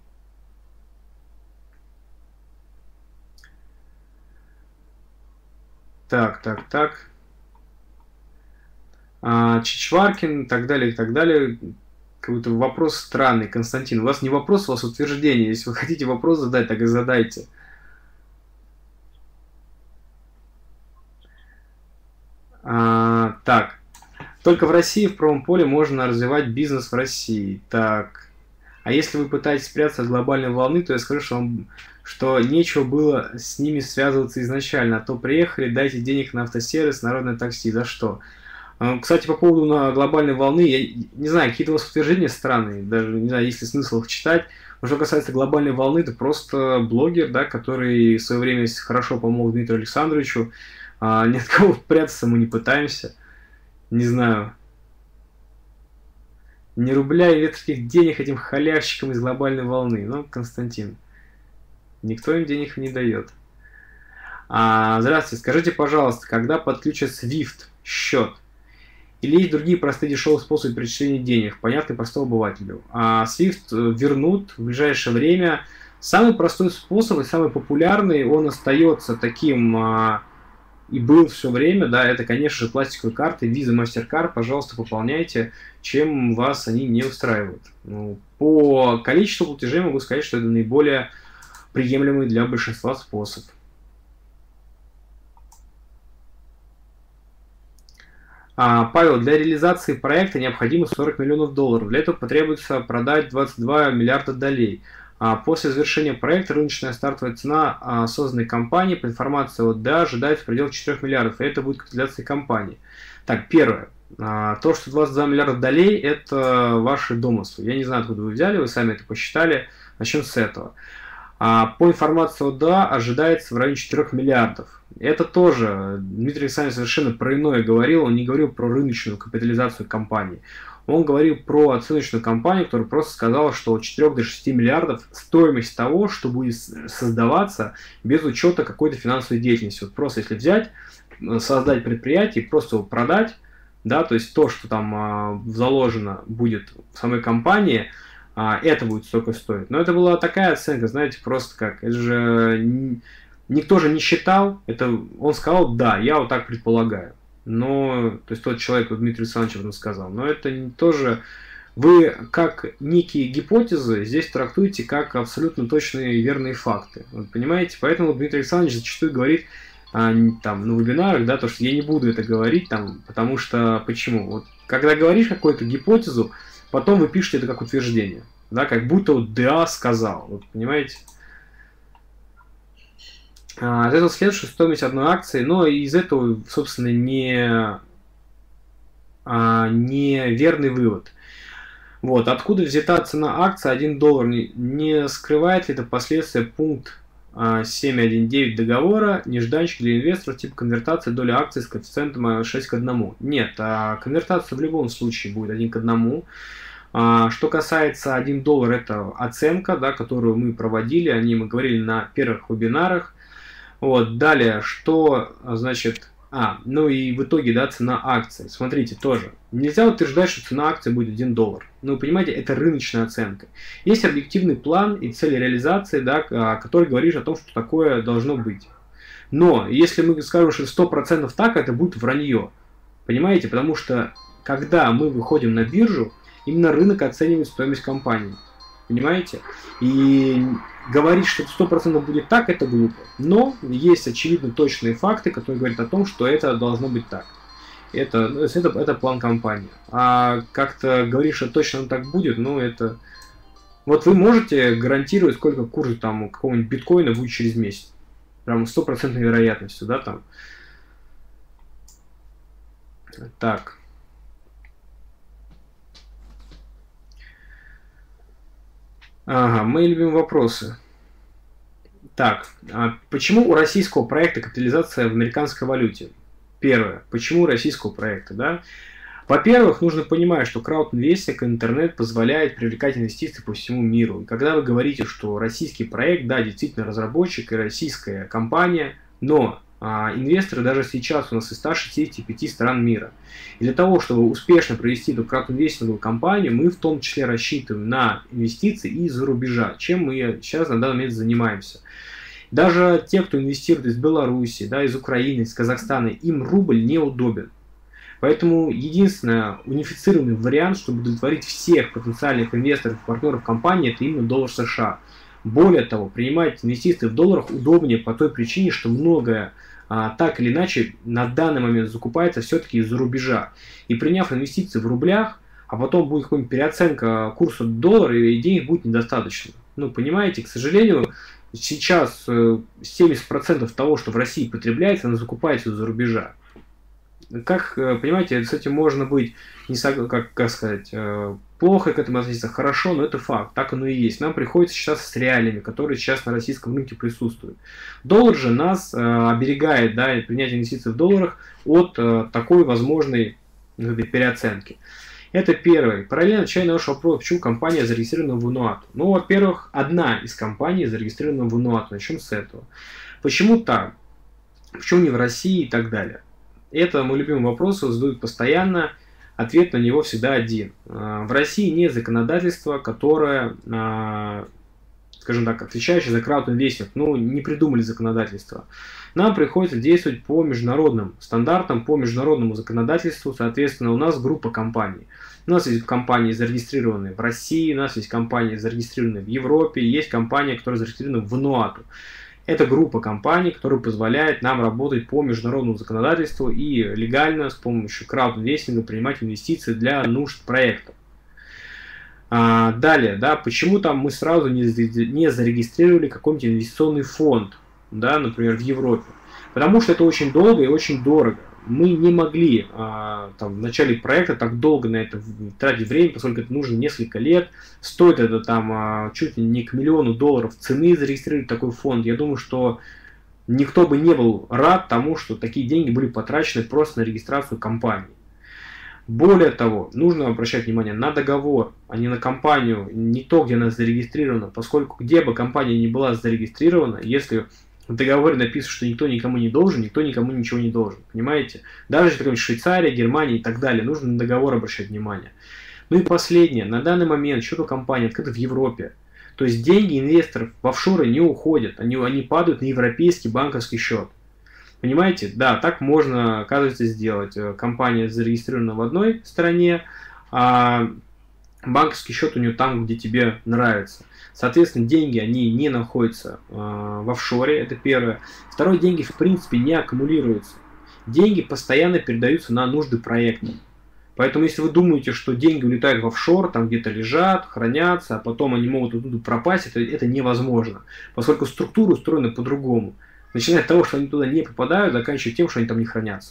Так, так, так. А, Чичваркин и так далее, и так далее. Какой-то вопрос странный, Константин. У вас не вопрос, у вас утверждение. Если вы хотите вопрос задать, так и задайте. А, так. Только в России, в правом поле, можно развивать бизнес в России. Так. А если вы пытаетесь спрятаться от глобальной волны, то я скажу, что, вам, что нечего было с ними связываться изначально. А то приехали, дайте денег на автосервис, народное такси. За что? Кстати, по поводу на глобальной волны, я не знаю, какие-то у вас утверждения странные, даже не знаю, есть ли смысл их читать. Но что касается глобальной волны, это просто блогер, да, который в свое время хорошо помог Дмитрию Александровичу. А, ни от кого прятаться мы не пытаемся. Не знаю. Ни рубля и ветрских денег этим халявщикам из глобальной волны. Ну, Константин, никто им денег не дает. А, здравствуйте, скажите, пожалуйста, когда подключат свифт счет? Или есть другие простые дешевые способы перечисления денег, понятные простому обывателю? А свифт вернут в ближайшее время. Самый простой способ и самый популярный, он остается таким а, и был все время, да, это, конечно же, пластиковые карты, Visa, MasterCard, пожалуйста, пополняйте, чем вас они не устраивают. Ну, по количеству платежей могу сказать, что это наиболее приемлемый для большинства способ. А, Павел, для реализации проекта необходимо сорок миллионов долларов. Для этого потребуется продать двадцать два миллиарда долей. А после завершения проекта рыночная стартовая цена а, созданной компании по информации от ДА ожидается в пределах четырёх миллиардов. И это будет капитализация компании. Так, первое. А, то, что двадцать два миллиарда долей, это ваши домыслы. Я не знаю, откуда вы взяли, вы сами это посчитали. Начнем с этого. А, по информации от ДА ожидается в районе четырёх миллиардов. Это тоже Дмитрий Александрович совершенно про иное говорил, он не говорил про рыночную капитализацию компании. Он говорил про оценочную компанию, которая просто сказала, что от четырёх до шести миллиардов стоимость того, что будет создаваться без учета какой-то финансовой деятельности. Вот просто если взять, создать предприятие и просто его продать, да, то есть то, что там а, заложено будет в самой компании, а, это будет столько стоить. Но это была такая оценка, знаете, просто как, это же никто же не считал, это он сказал, да, я вот так предполагаю. Но, то есть тот человек, вот Дмитрий Александрович об этом сказал, но это не тоже, вы как некие гипотезы здесь трактуете как абсолютно точные и верные факты. Вот, понимаете, поэтому Дмитрий Александрович зачастую говорит а, там, на вебинарах, да, то, что я не буду это говорить, там, потому что, почему? Вот, когда говоришь какую-то гипотезу, потом вы пишете это как утверждение, да, как будто вот ДА сказал, вот, понимаете? От этого следует, что стоимость одной акции, но из этого, собственно, не, а, не верный вывод. Вот. Откуда взята цена акции один доллар? Не, не скрывает ли это последствия пункт а, семь точка один девять договора, нежданчик для инвесторов типа конвертации доли акций с коэффициентом шесть к одному? Нет, а конвертация в любом случае будет один к одному. А, что касается один доллар, это оценка, да, которую мы проводили, о ней мы говорили на первых вебинарах. Вот, далее, что, значит, а, ну и в итоге, да, цена акции. Смотрите, тоже. Нельзя утверждать, что цена акции будет один доллар. Ну, вы понимаете, это рыночная оценка. Есть объективный план и цель реализации, да, который говорит о том, что такое должно быть. Но, если мы скажем, что сто процентов так, это будет вранье. Понимаете, потому что, когда мы выходим на биржу, именно рынок оценивает стоимость компании. Понимаете? И говорить, что сто процентов будет так, это глупо. Но есть очевидно точные факты, которые говорят о том, что это должно быть так. Это, это, это план компании. А как-то говоришь, что точно так будет, ну это... Вот вы можете гарантировать, сколько курс там какого-нибудь биткоина будет через месяц. Прям стопроцентной вероятностью, да, там. Так. Ага, мои любимые вопросы. Так, а почему у российского проекта капитализация в американской валюте? Первое. Почему у российского проекта, да? Во-первых, нужно понимать, что краудинвестинг, интернет позволяет привлекать инвестиции по всему миру. И когда вы говорите, что российский проект, да, действительно разработчик и российская компания, но а, инвесторы даже сейчас у нас из ста шестидесяти пяти стран мира. И для того, чтобы успешно провести эту краудинвестинговую кампанию, мы в том числе рассчитываем на инвестиции из-за рубежа, чем мы сейчас на данный момент занимаемся. Даже те, кто инвестирует из Беларуси, да, из Украины, из Казахстана, им рубль неудобен. Поэтому единственный унифицированный вариант, чтобы удовлетворить всех потенциальных инвесторов и партнеров компании, это именно доллар США. Более того, принимать инвестиции в долларах удобнее по той причине, что многое а, так или иначе на данный момент закупается все-таки из-за рубежа. И приняв инвестиции в рублях, а потом будет какая-нибудь переоценка курса доллара, и денег будет недостаточно. Ну, понимаете, к сожалению, сейчас семьдесят процентов того, что в России потребляется, оно закупается из-за рубежа. Как, понимаете, с этим можно быть, не как, как сказать, плохо к этому относиться, хорошо, но это факт, так оно и есть. Нам приходится считаться с реалиями, которые сейчас на российском рынке присутствуют. Доллар же нас оберегает, да, принятие инвестиций в долларах от такой возможной переоценки. Это первое. Параллельно отвечая на ваш вопрос, почему компания зарегистрирована в Вануату. Ну, во-первых, одна из компаний зарегистрирована в Вануату. Начнем с этого. Почему так? Почему не в России и так далее? Это мой любимый вопрос, его задают постоянно. Ответ на него всегда один. В России нет законодательства, которое, скажем так, отвечающее за краудинвестинг. Ну, не придумали законодательство. Нам приходится действовать по международным стандартам, по международному законодательству. Соответственно, у нас группа компаний. У нас есть компании, зарегистрированные в России, у нас есть компании, зарегистрированные в Европе, есть компания, которая зарегистрирована в Вануату. Это группа компаний, которая позволяет нам работать по международному законодательству и легально с помощью краудинвестинга принимать инвестиции для нужд проекта. А, далее, да, почему там мы сразу не, не зарегистрировали какой-нибудь инвестиционный фонд, да, например, в Европе? Потому что это очень долго и очень дорого. Мы не могли а, там, в начале проекта так долго на это тратить время, поскольку это нужно несколько лет. Стоит это там а, чуть ли не к миллиону долларов цены зарегистрировать такой фонд. Я думаю, что никто бы не был рад тому, что такие деньги были потрачены просто на регистрацию компании. Более того, нужно обращать внимание на договор, а не на компанию, не то, где она зарегистрирована, поскольку где бы компания ни была зарегистрирована, если в договоре написано, что никто никому не должен, никто никому ничего не должен. Понимаете? Даже если это Швейцария, Германия и так далее, нужно на договор обращать внимание. Ну и последнее. На данный момент счет у компании открыт в Европе. То есть деньги инвесторов в офшоры не уходят. Они, они падают на европейский банковский счет. Понимаете? Да, так можно, оказывается, сделать. Компания зарегистрирована в одной стране, а банковский счет у нее там, где тебе нравится. Соответственно, деньги, они не находятся э, в офшоре, это первое. Второе, деньги в принципе не аккумулируются. Деньги постоянно передаются на нужды проекта. Поэтому, если вы думаете, что деньги улетают в офшор, там где-то лежат, хранятся, а потом они могут оттуда пропасть, это, это невозможно. Поскольку структура устроена по-другому. Начиная от того, что они туда не попадают, заканчивая тем, что они там не хранятся.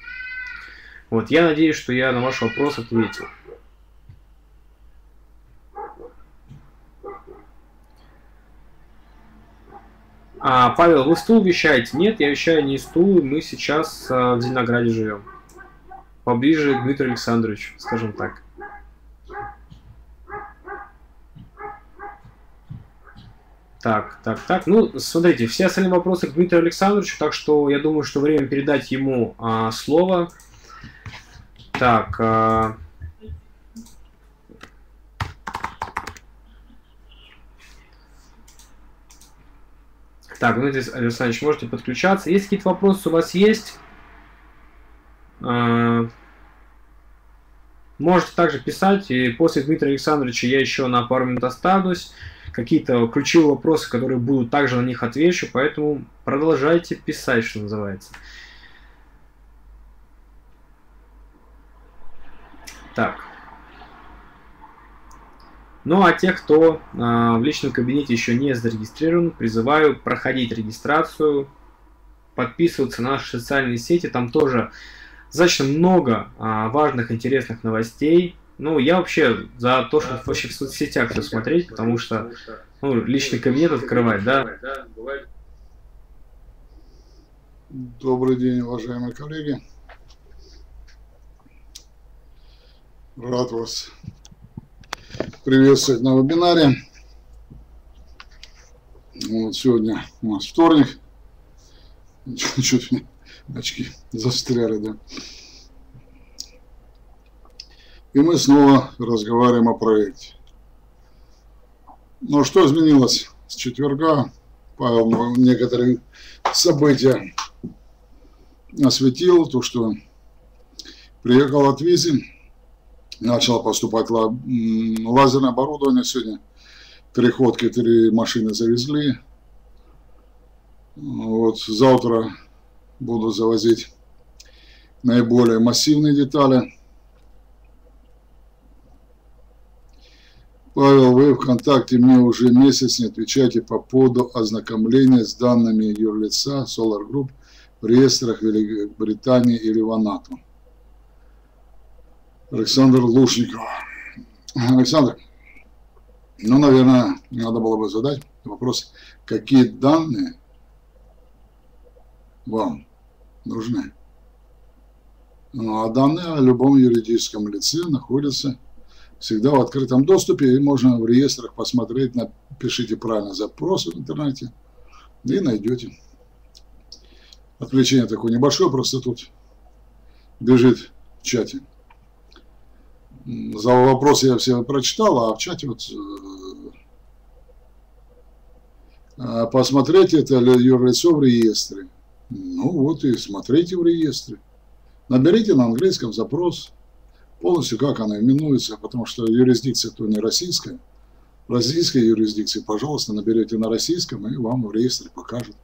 Вот, я надеюсь, что я на ваш вопрос ответил. А, Павел, вы стул вещаете? Нет, я вещаю не из стула, мы сейчас а, в Зеленограде живем. Поближе к Дмитрию Александровичу, скажем так. Так, так, так. Ну, смотрите, все остальные вопросы к Дмитрию Александровичу, так что я думаю, что время передать ему а, слово. Так. А... Так, Дмитрий Александрович, можете подключаться. Если какие-то вопросы у вас есть, а... можете также писать. И после Дмитрия Александровича я еще на пару минут останусь. Какие-то ключевые вопросы, которые будут, также на них отвечу. Поэтому продолжайте писать, что называется. Так. Ну а тех, кто э, в личном кабинете еще не зарегистрирован, призываю проходить регистрацию, подписываться на наши социальные сети. Там тоже достаточно много э, важных, интересных новостей. Ну, я вообще за то, чтобы вообще в соцсетях все смотреть, потому что ну, личный кабинет открывать, да. Добрый день, уважаемые коллеги. Рад вас приветствовать на вебинаре. Вот сегодня у нас вторник. Чуть очки застряли, да. И мы снова разговариваем о проекте. Но что изменилось с четверга? Павел некоторые события осветил. То, что приехал от Визи, начало поступать лазерное оборудование. Сегодня три ходки, три машины завезли. Вот завтра буду завозить наиболее массивные детали. Павел, вы ВКонтакте мне уже месяц не отвечаете по поводу ознакомления с данными юрлица Solar Group в реестрах Великобритании или в НАТО. Александр Лушников. Александр, ну, наверное, надо было бы задать вопрос, какие данные вам нужны. Ну, а данные о любом юридическом лице находятся всегда в открытом доступе, и можно в реестрах посмотреть, напишите правильно запрос в интернете и найдете. Отвлечение такое небольшое, просто тут бежит в чате. За вопросы я все прочитал, а в чате вот посмотреть это юрлицо в реестре. Ну вот и смотрите в реестре. Наберите на английском запрос. Полностью как она именуется, потому что юрисдикция-то не российская. В российской юрисдикции, пожалуйста, наберете на российском, и вам в реестре покажут.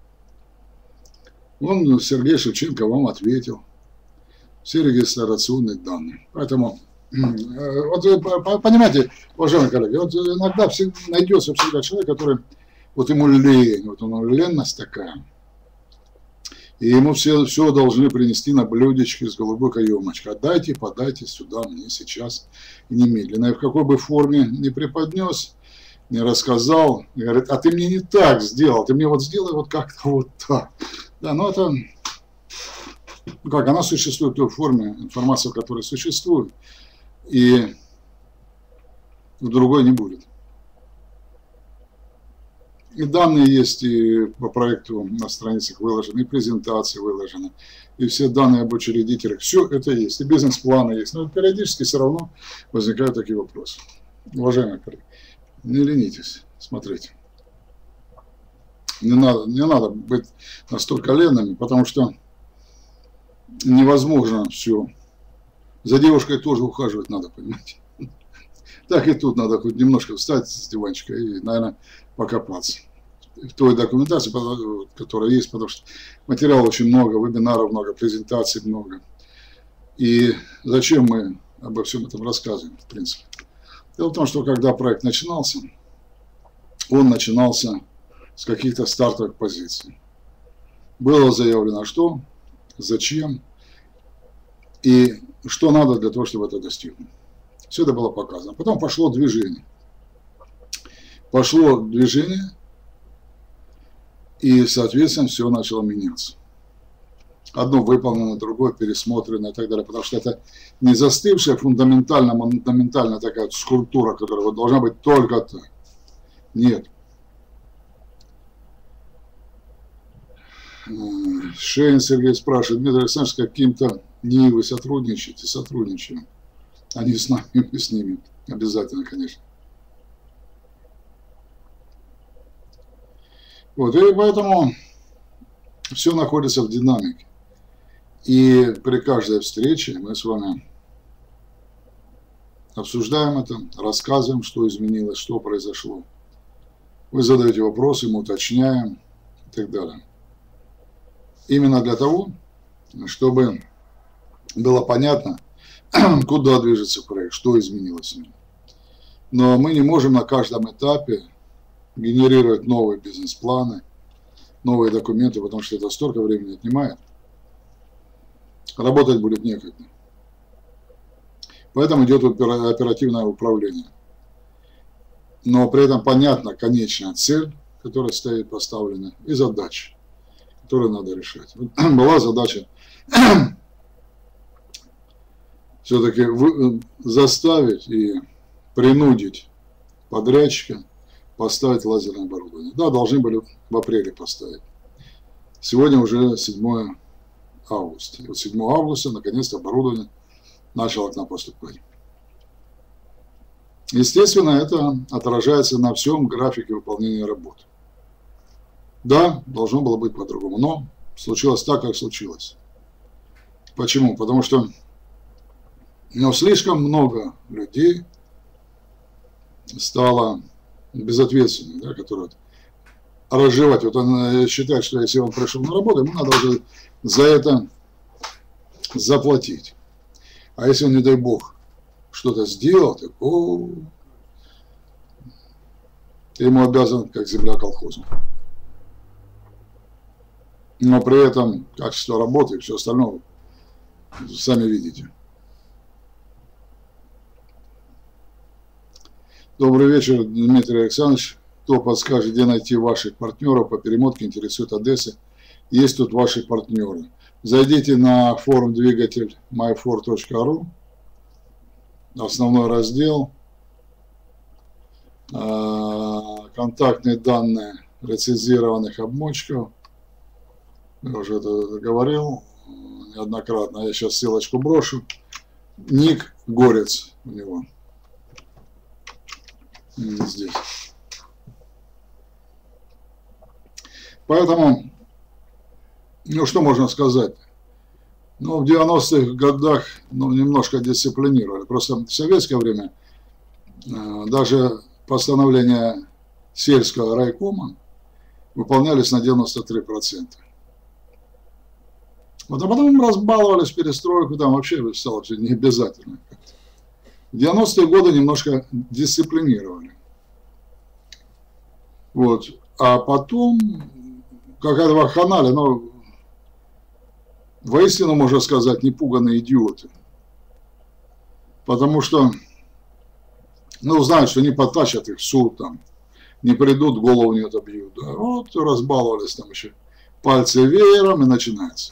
Вон Сергей Шевченко вам ответил. Все регистрационные данные. Поэтому, вот вы понимаете, уважаемые коллеги, вот иногда найдется всегда человек, который, вот ему лень, вот у него ленность такая. И ему все, все должны принести на блюдечке с голубой каемочкой. Отдайте, подайте сюда мне сейчас и немедленно. И в какой бы форме не преподнес, не рассказал, и говорит, а ты мне не так сделал, ты мне вот сделай вот как-то вот так. Да, ну это, ну как, она существует в той форме, информация, которая существует, и в другой не будет. И данные есть и по проекту на страницах выложены, и презентации выложены, и все данные об учредителях. Все это есть, и бизнес-планы есть. Но периодически все равно возникают такие вопросы. Уважаемые коллеги, не ленитесь, смотрите. Не надо, не надо быть настолько ленными, потому что невозможно все. За девушкой тоже ухаживать надо, понимаете. Так и тут надо хоть немножко встать с диванчика и, наверное, покопаться в той документации, которая есть, потому что материала очень много, вебинаров много, презентаций много. И зачем мы обо всем этом рассказываем, в принципе? Дело в том, что когда проект начинался, он начинался с каких-то стартовых позиций. Было заявлено что, зачем и что надо для того, чтобы это достигнуть. Все это было показано. Потом пошло движение. Пошло движение, и, соответственно, все начало меняться. Одно выполнено, другое пересмотрено и так далее. Потому что это не застывшая фундаментально, фундаментальная такая скульптура, которая вот должна быть только так. Нет. Шейн Сергей спрашивает, Дмитрий Александрович, с каким-то НИИ вы сотрудничаете? Сотрудничаем. Они с нами, мы с ними. Обязательно, конечно. Вот, и поэтому все находится в динамике. И при каждой встрече мы с вами обсуждаем это, рассказываем, что изменилось, что произошло. Вы задаете вопросы, мы уточняем и так далее. Именно для того, чтобы было понятно, куда движется проект, что изменилось с ним. Но мы не можем на каждом этапе генерировать новые бизнес-планы, новые документы, потому что это столько времени отнимает. Работать будет некогда. Поэтому идет оперативное управление. Но при этом понятна конечная цель, которая стоит поставлена, и задачи, которые надо решать. Была задача все-таки заставить и принудить подрядчика поставить лазерное оборудование. Да, должны были в апреле поставить. Сегодня уже седьмое августа. И вот седьмого августа наконец-то оборудование начало к нам поступать. Естественно, это отражается на всем графике выполнения работ. Да, должно было быть по-другому, но случилось так, как случилось. Почему? Потому что ну, слишком много людей стало безответственными, да, которые разжевать. Вот он считает, что если он пришел на работу, ему надо уже за это заплатить. А если он, не дай бог, что-то сделал, так о, ты ему обязан, как земля колхозу. Но при этом качество работы и все остальное сами видите. Добрый вечер, Дмитрий Александрович. Кто подскажет, где найти ваших партнеров по перемотке, интересует Одесса? Есть тут ваши партнеры. Зайдите на форум двигатель май фор точка ру, основной раздел, контактные данные рецензированных обмотчиков. Я уже это говорил неоднократно, я сейчас ссылочку брошу. Ник Горец у него. Здесь. Поэтому, ну что можно сказать? Ну, в девяностых годах ну, немножко дисциплинировали. Просто в советское время э, даже постановления сельского райкома выполнялись на девяносто три процента. Вот, а потом разбаловались перестройку, там вообще стало все необязательно. В девяностые годы немножко дисциплинировали. Вот. А потом какая-то вакханалия, но воистину, можно сказать, непуганные идиоты. Потому что, ну, знают, что не потащат их в суд, там, не придут, голову не отобьют. Да. Вот разбаловались там еще пальцы веером, и начинается.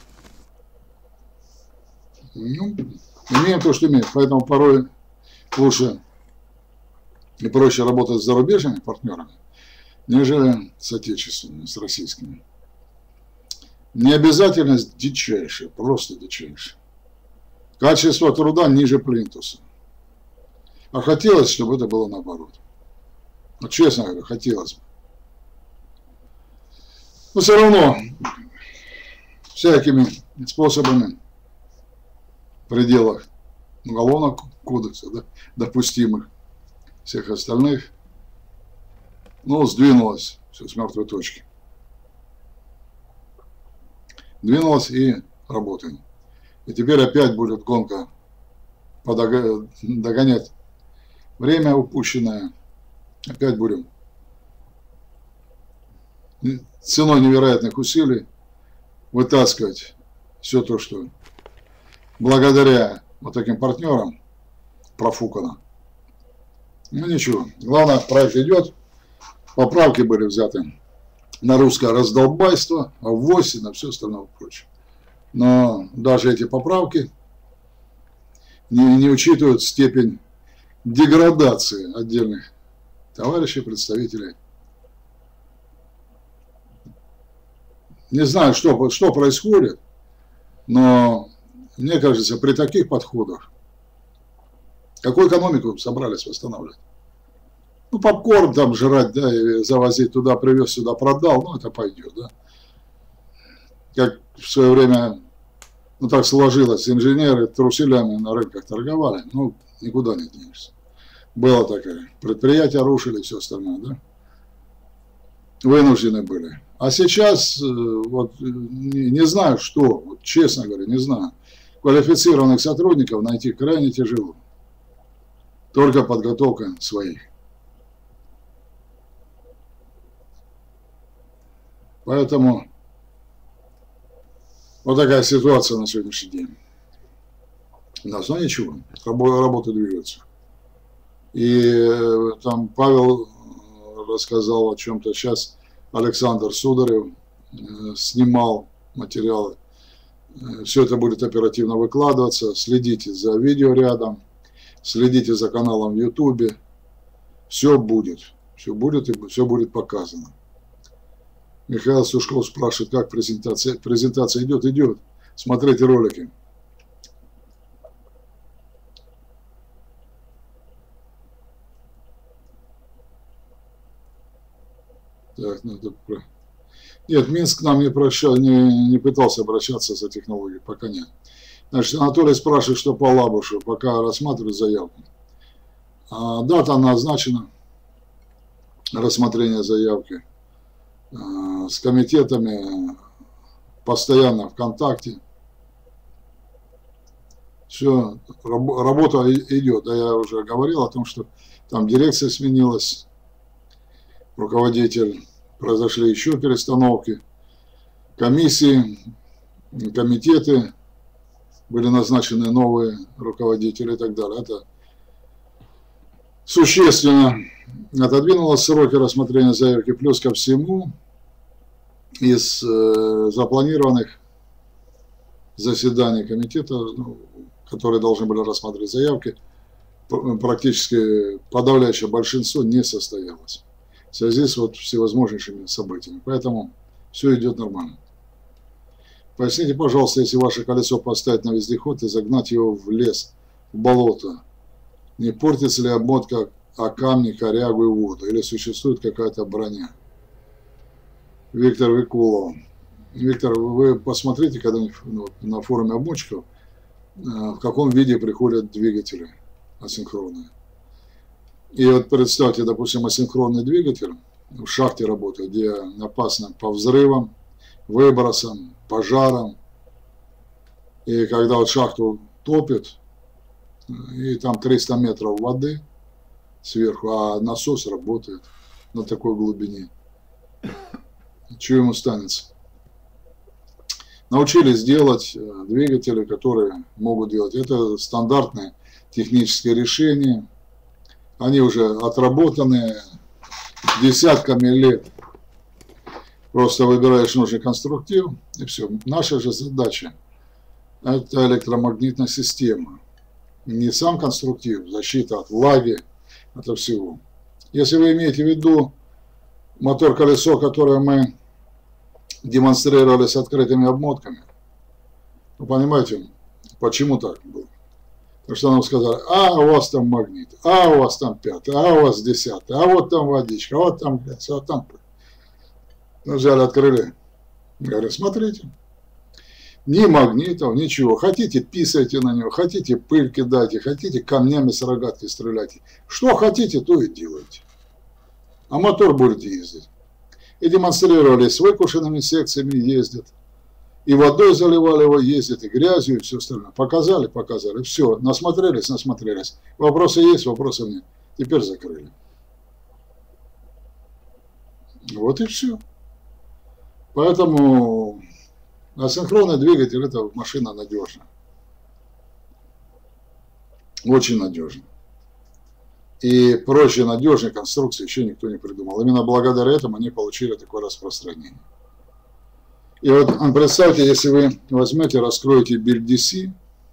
Ну, имеем то, что имеем. Поэтому порой лучше и проще работать с зарубежными партнерами, нежели с отечественными, с российскими. Необязательность дичайшая, просто дичайшая. Качество труда ниже плинтуса. А хотелось, чтобы это было наоборот. Вот честно говоря, хотелось бы. Но все равно всякими способами в пределах уголовного кодекса, да, допустимых, всех остальных, ну, сдвинулось все с мертвой точки. Двинулось и работаем. И теперь опять будет гонка догонять время упущенное. Опять будем ценой невероятных усилий вытаскивать все то, что благодаря вот таким партнерам профукано. Ну ничего, главное, проект идет, поправки были взяты на русское раздолбайство, авось и на все остальное прочее. Но даже эти поправки не, не учитывают степень деградации отдельных товарищей, представителей. Не знаю, что, что происходит, но мне кажется, при таких подходах, какую экономику собрались восстанавливать? Ну, попкорн там жрать, да, и завозить туда, привез сюда, продал, ну, это пойдет, да. Как в свое время, ну, так сложилось, инженеры труселями на рынках торговали, ну, никуда не денешься. Было такое, предприятия рушили, все остальное, да. Вынуждены были. А сейчас, вот, не, не знаю, что, вот, честно говоря, не знаю. Квалифицированных сотрудников найти крайне тяжело. Только подготовка своих. Поэтому вот такая ситуация на сегодняшний день. Да, но ничего, работа движется. И там Павел рассказал о чем-то. Сейчас Александр Сударев снимал материалы. Все это будет оперативно выкладываться. Следите за видеорядом, следите за каналом в ютубе. Все будет. Все будет и все будет показано. Михаил Сушков спрашивает, как презентация. Презентация идет, идет. Смотрите ролики. Так, надо... Нет, Минск к нам не, прощал, не, не пытался обращаться за технологией, пока нет. Значит, Анатолий спрашивает, что по Лабушу, пока рассматривают заявку. А, дата назначена, рассмотрение заявки а, с комитетами, постоянно в контакте. Все, раб, работа идет. А я уже говорил о том, что там дирекция сменилась, руководитель. Произошли еще перестановки, комиссии, комитеты, были назначены новые руководители и так далее. Это существенно отодвинуло сроки рассмотрения заявки. Плюс ко всему, из э, запланированных заседаний комитета, ну, которые должны были рассматривать заявки, практически подавляющее большинство не состоялось. В связи с вот всевозможнейшими событиями. Поэтому все идет нормально. Поясните, пожалуйста, если ваше колесо поставить на вездеход и загнать его в лес, в болото, не портится ли обмотка о камни, корягу и воду? Или существует какая-то броня? Виктор Викулов. Виктор, вы посмотрите когда-нибудь на форуме обмотчиков, в каком виде приходят двигатели асинхронные. И вот представьте, допустим, асинхронный двигатель в шахте работает, где опасно по взрывам, выбросам, пожарам. И когда вот шахту топит, и там триста метров воды сверху, а насос работает на такой глубине. Что ему станется? Научились делать двигатели, которые могут делать. Это стандартное техническое решение. Они уже отработаны десятками лет. Просто выбираешь нужный конструктив, и все. Наша же задача – это электромагнитная система. Не сам конструктив, защита от влаги, от всего. Если вы имеете в виду мотор-колесо, которое мы демонстрировали с открытыми обмотками, вы понимаете, почему так было? Потому что нам сказали, а у вас там магнит, а у вас там пятый, а у вас десятый, а вот там водичка, а вот там грязь, а вот там... Ну, взяли, открыли. Говорят, смотрите, ни магнитов, ничего. Хотите, писайте на него, хотите, пыль кидайте, хотите, камнями с рогатки стреляйте. Что хотите, то и делайте. А мотор будете ездить. И демонстрировали, с выкушенными секциями ездят. И водой заливали его, ездят, и грязью, и все остальное. Показали, показали. Все, насмотрелись, насмотрелись. Вопросы есть, вопросов нет. Теперь закрыли. Вот и все. Поэтому асинхронный двигатель – это машина надежна. Очень надежна. И проще надежной конструкции еще никто не придумал. Именно благодаря этому они получили такое распространение. И вот представьте, если вы возьмете, раскроете билд ди си,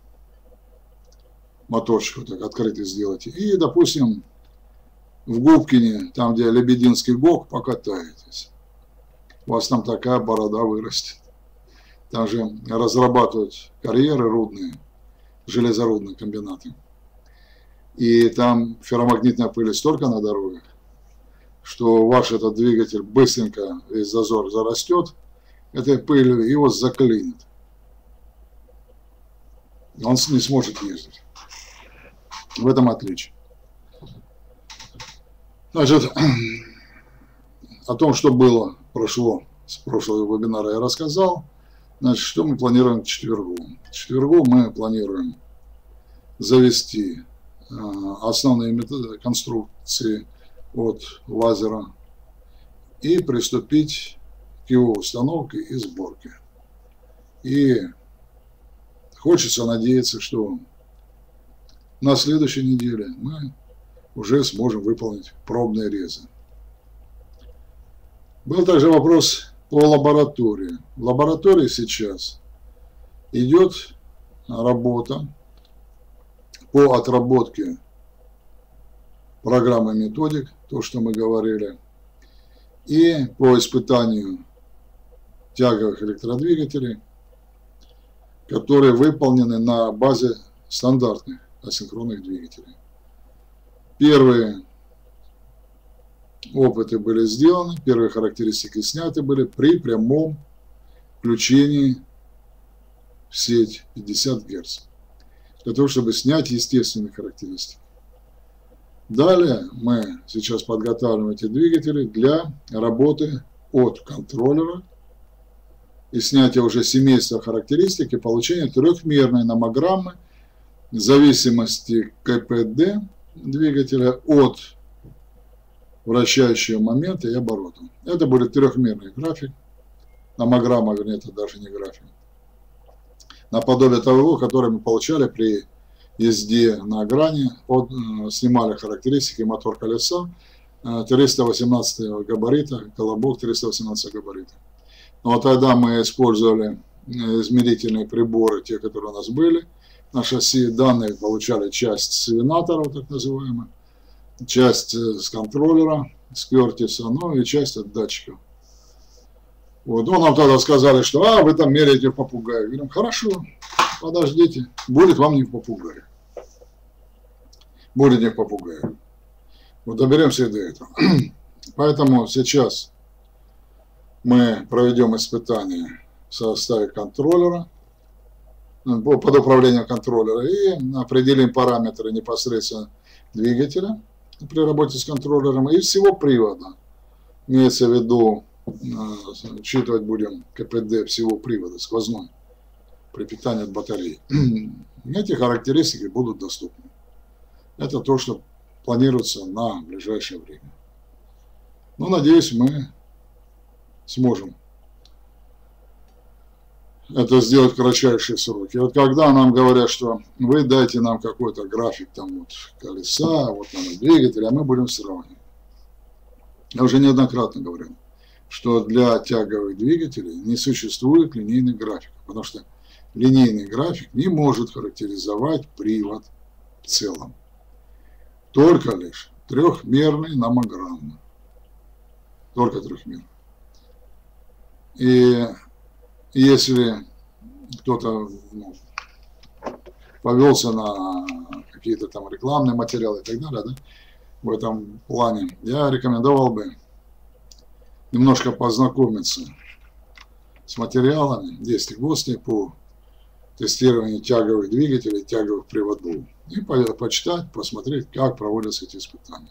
моторчик вот так открытый сделаете, и, допустим, в Губкине, там, где Лебединский ГОК, покатаетесь. У вас там такая борода вырастет. Там же разрабатывают карьеры рудные, железорудные комбинаты. И там ферромагнитная пыль столько на дорогах, что ваш этот двигатель быстренько весь зазор зарастет, этой пылью его заклинит. Он не сможет ездить. В этом отличие. Значит, о том, что было, прошло с прошлого вебинара, я рассказал. Значит, что мы планируем к четвергу? К четвергу мы планируем завести э, основные методы конструкции от лазера и приступить к его установке и сборке. И хочется надеяться, что на следующей неделе мы уже сможем выполнить пробные резы. Был также вопрос по лаборатории. В лаборатории сейчас идет работа по отработке программы методик, то, что мы говорили, и по испытанию тяговых электродвигателей, которые выполнены на базе стандартных асинхронных двигателей. Первые опыты были сделаны, первые характеристики сняты были при прямом включении в сеть пятьдесят герц, для того, чтобы снять естественные характеристики. Далее мы сейчас подготавливаем эти двигатели для работы от контроллера и снятия уже семейства характеристик и получения трехмерной номограммы в зависимости КПД двигателя от вращающего момента и оборота. Это будет трехмерный график, номограмма, вернее, это даже не график, наподобие того, который мы получали при езде на грани, от, снимали характеристики мотор колеса триста восемнадцать габарита, колобок триста восемнадцать габарита. Но тогда мы использовали измерительные приборы, те, которые у нас были на шасси. Данные получали часть с винаторов, так называемая, часть с контроллера, с Кертиса, ну и часть от датчиков. Вот. Ну, нам тогда сказали, что а, вы там меряете в попугае. Говорим, хорошо, подождите, будет вам не в попугае. Будет не в попугае. Вот доберемся и до этого. Поэтому сейчас мы проведем испытание в составе контроллера, под управлением контроллера, и определим параметры непосредственно двигателя при работе с контроллером и всего привода. Имеется в виду, учитывать будем КПД всего привода, сквозной, при питании от батареи. Эти характеристики будут доступны. Это то, что планируется на ближайшее время. Ну, надеюсь, мы сможем это сделать в кратчайшие сроки. Вот когда нам говорят, что вы дайте нам какой-то график там вот колеса, вот там двигателя, а мы будем сравнивать. Я уже неоднократно говорил, что для тяговых двигателей не существует линейных графиков, потому что линейный график не может характеризовать привод в целом. Только лишь трехмерный номограмма. Только трехмерный. И если кто-то ну, повелся на какие-то там рекламные материалы и так далее, да, в этом плане, я рекомендовал бы немножко познакомиться с материалами, есть гости по тестированию тяговых двигателей, тяговых приводов, и почитать, посмотреть, как проводятся эти испытания.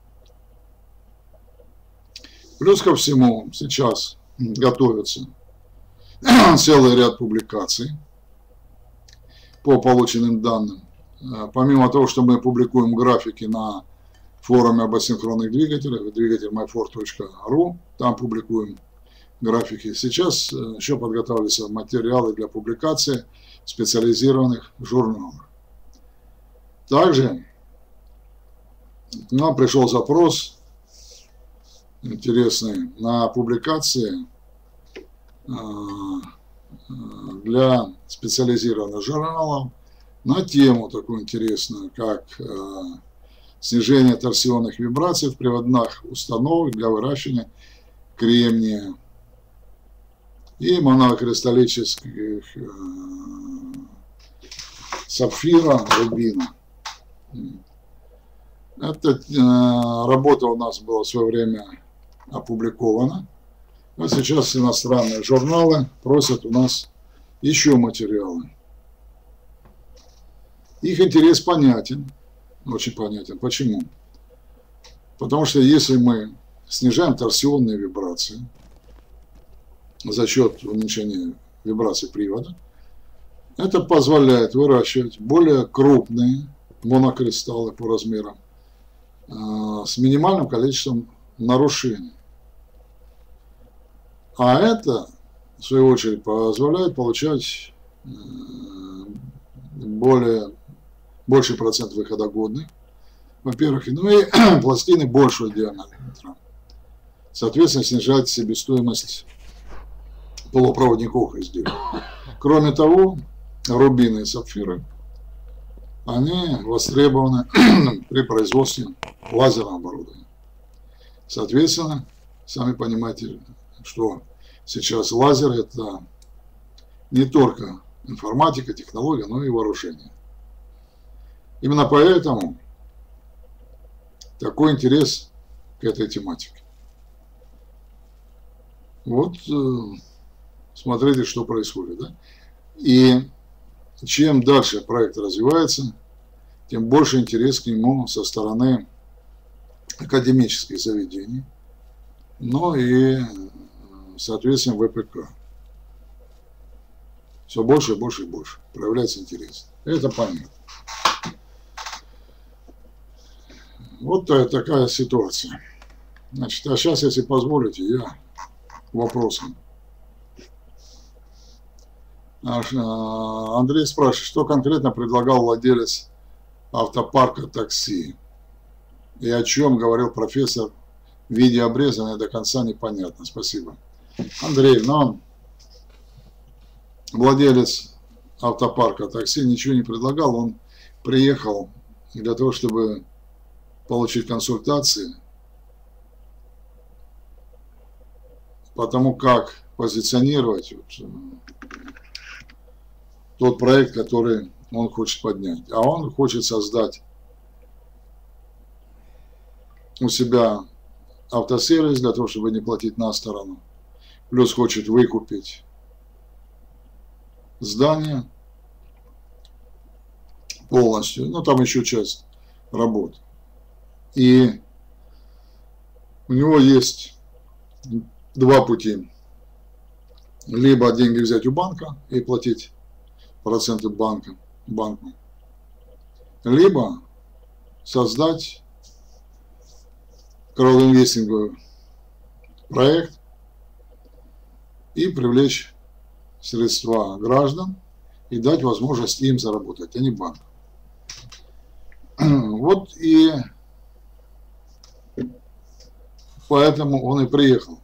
Плюс ко всему, сейчас готовится целый ряд публикаций по полученным данным. Помимо того, что мы публикуем графики на форуме об асинхронных двигателях, двигатель май фор точка ру, там публикуем графики. Сейчас еще подготавливаются материалы для публикации в специализированных журналах. Также к нам пришел запрос интересный на публикации для специализированных журналов на тему такую интересную, как снижение торсионных вибраций в приводных установках для выращивания кремния и монокристаллических сапфира, рубина. Эта работа у нас была в свое время опубликована. А сейчас иностранные журналы просят у нас еще материалы. Их интерес понятен, очень понятен. Почему? Потому что если мы снижаем торсионные вибрации за счет уменьшения вибраций привода, это позволяет выращивать более крупные монокристаллы по размерам с минимальным количеством нарушений. А это, в свою очередь, позволяет получать более, больший процент выходогодных, во-первых, ну и пластины большего диаметра. Соответственно, снижать себестоимость полупроводниковых изделий. Кроме того, рубины и сапфиры, они востребованы при производстве лазерного оборудования. Соответственно, сами понимаете, что сейчас лазер – это не только информатика, технология, но и вооружение. Именно поэтому такой интерес к этой тематике. Вот э, смотрите, что происходит. Да? И чем дальше проект развивается, тем больше интерес к нему со стороны академических заведений, но и, соответственно, вэ пэ ка. Все больше и больше и больше проявляется интерес. Это понятно. Вот такая ситуация. Значит, а сейчас, если позволите, я к вопросам. Андрей спрашивает, что конкретно предлагал владелец автопарка такси и о чем говорил профессор в виде обрезанное до конца непонятно. Спасибо. Андрей, но владелец автопарка такси ничего не предлагал, он приехал для того, чтобы получить консультации по тому, как позиционировать вот, тот проект, который он хочет поднять. А он хочет создать у себя автосервис для того, чтобы не платить на сторону. Плюс хочет выкупить здание полностью. Ну, там еще часть работ. И у него есть два пути. Либо деньги взять у банка и платить проценты банка, банку. Либо создать краудинвестинговый проект и привлечь средства граждан и дать возможность им заработать, а не банку. Вот и поэтому он и приехал,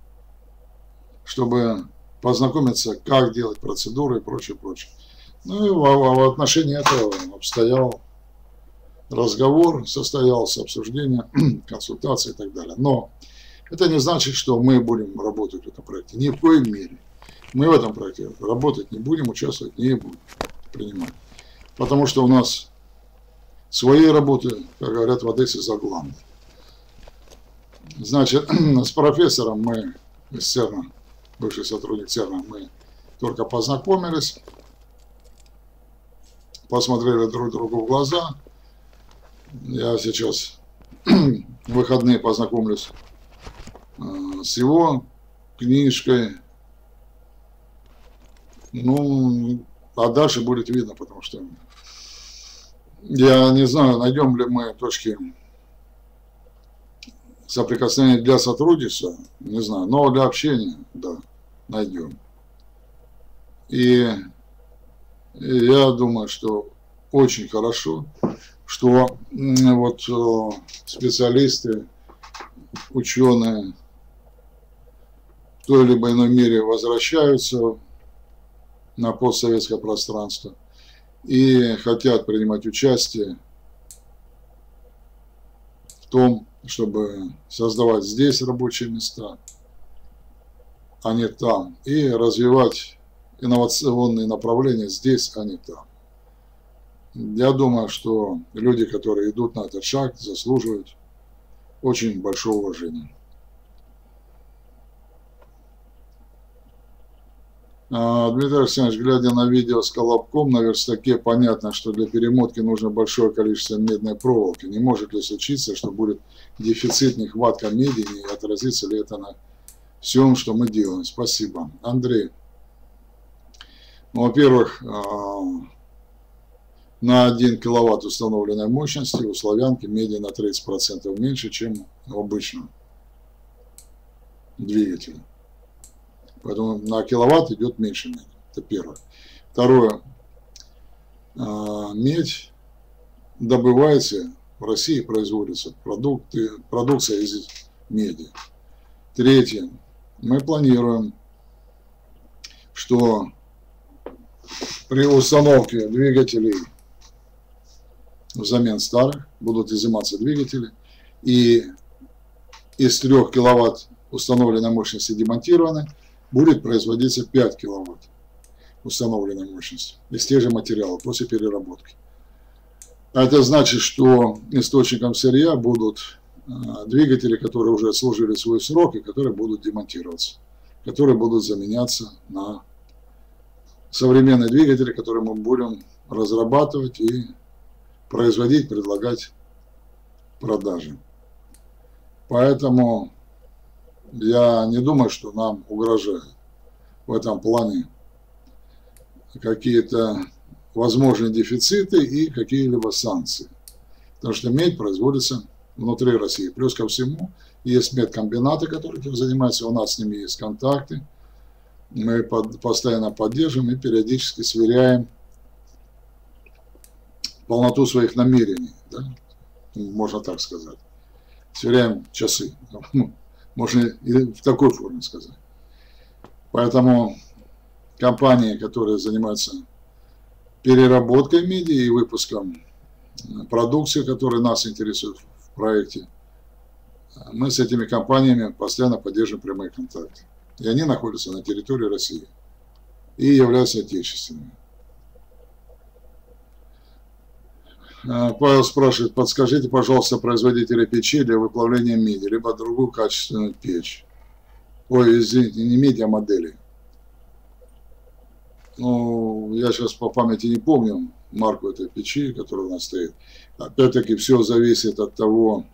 чтобы познакомиться, как делать процедуры и прочее, прочее. Ну и в, в отношении этого обстоял разговор, состоялось обсуждение, консультации и так далее. Но это не значит, что мы будем работать в этом проекте. Ни в коей мере. Мы в этом проекте работать не будем, участвовать не будем, принимать. Потому что у нас своей работы, как говорят в Одессе, за главное. Значит, с профессором мы из ЦЕРНа, бывший сотрудник ЦЕРНа, мы только познакомились, посмотрели друг другу в глаза. Я сейчас в выходные познакомлюсь с его книжкой. Ну, а дальше будет видно, потому что я не знаю, найдем ли мы точки соприкосновения для сотрудничества, не знаю, но для общения, да, найдем. И я думаю, что очень хорошо, что вот специалисты, ученые в той или иной мере возвращаются на постсоветское пространство и хотят принимать участие в том, чтобы создавать здесь рабочие места, а не там, и развивать инновационные направления здесь, а не там. Я думаю, что люди, которые идут на этот шаг, заслуживают очень большого уважения. Дмитрий Александрович, глядя на видео с колобком на верстаке, понятно, что для перемотки нужно большое количество медной проволоки. Не может ли случиться, что будет дефицит, нехватка меди, и отразится ли это на всем, что мы делаем? Спасибо. Андрей, ну, во-первых, на один киловатт установленной мощности у славянки меди на тридцать процентов меньше, чем у обычного двигателя. Поэтому на киловатт идет меньше меди. Это первое. Второе. Медь добывается в России, производится продукты, продукция из меди. Третье. Мы планируем что при установке двигателей взамен старых будут изыматься двигатели, и из трёх киловатт установленной мощности демонтированной будет производиться пять киловатт установленной мощности из тех же материалов после переработки. Это значит, что источником сырья будут двигатели, которые уже служили свой срок и которые будут демонтироваться, которые будут заменяться на современные двигатели, которые мы будем разрабатывать и производить, предлагать продаже. Поэтому я не думаю, что нам угрожают в этом плане какие-то возможные дефициты и какие-либо санкции. Потому что медь производится внутри России. Плюс ко всему, есть медкомбинаты, которые этим занимаются, у нас с ними есть контакты. Мы под, постоянно поддерживаем и периодически сверяем полноту своих намерений, да? Можно так сказать. Сверяем часы, можно и в такой форме сказать. Поэтому компании, которые занимаются переработкой меди и выпуском продукции, которая нас интересует в проекте, мы с этими компаниями постоянно поддерживаем прямые контакты. И они находятся на территории России и являются отечественными. Павел спрашивает, подскажите, пожалуйста, производителя печи для выплавления меди, либо другую качественную печь. Ой, извините, не меди, а модели. Ну, я сейчас по памяти не помню марку этой печи, которая у нас стоит. Опять-таки, все зависит от того,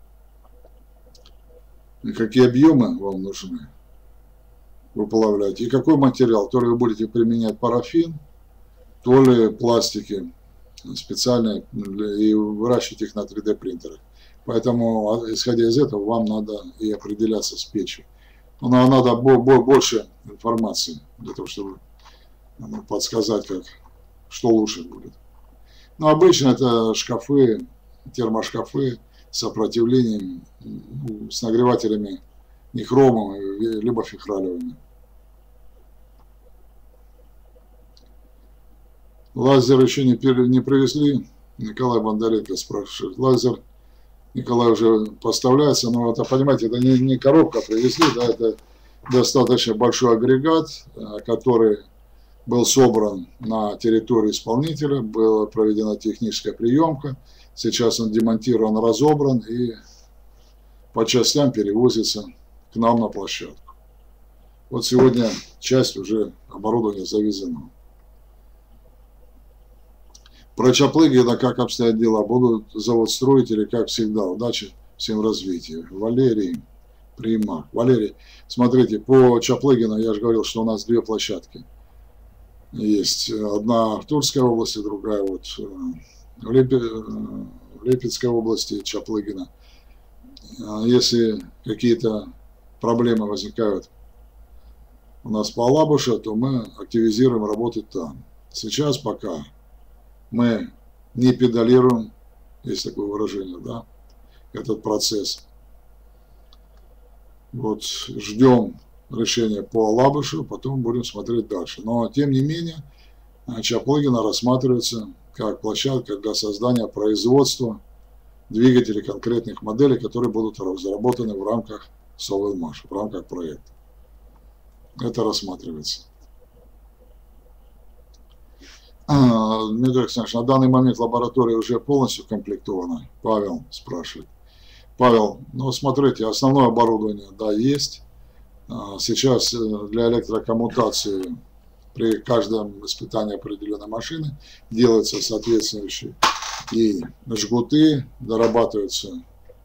какие объемы вам нужны выплавлять, и какой материал. То ли вы будете применять парафин, то ли пластики специальные, и выращивать их на три дэ принтерах. Поэтому, исходя из этого, вам надо и определяться с печью. Но надо больше информации для того, чтобы подсказать, как, что лучше будет. Но обычно это шкафы, термошкафы с сопротивлением, с нагревателями нехромовыми, либо фихралевыми. Лазер еще не, не привезли. Николай Бондаренко спрашивает. Лазер, Николай, уже поставляется, но это, понимаете, это не, не коробка привезли, да, это достаточно большой агрегат, который был собран на территории исполнителя, была проведена техническая приемка, сейчас он демонтирован, разобран и по частям перевозится к нам на площадку. Вот сегодня часть уже оборудования завезена. Про Чаплыгина, как обстоят дела, будут завод строить или как всегда? Удачи, всем развития. Валерий Примак. Валерий, смотрите, по Чаплыгину я же говорил, что у нас две площадки есть. Одна в Тульской области, другая вот в, Липе, в Липецкой области Чаплыгина. Если какие-то проблемы возникают у нас по Алабуше, то мы активизируем работы там. Сейчас пока мы не педалируем, есть такое выражение, да, этот процесс. Вот ждем решения по Алабушу, потом будем смотреть дальше. Но тем не менее, Чаплыгина рассматривается как площадка для создания производства двигателей конкретных моделей, которые будут разработаны в рамках Совинмаш, в рамках проекта. Это рассматривается. Дмитрий Александрович, на данный момент лаборатория уже полностью комплектована? Павел спрашивает. Павел, ну смотрите, основное оборудование, да, есть. Сейчас для электрокоммутации при каждом испытании определенной машины делаются соответствующие и жгуты, дорабатываются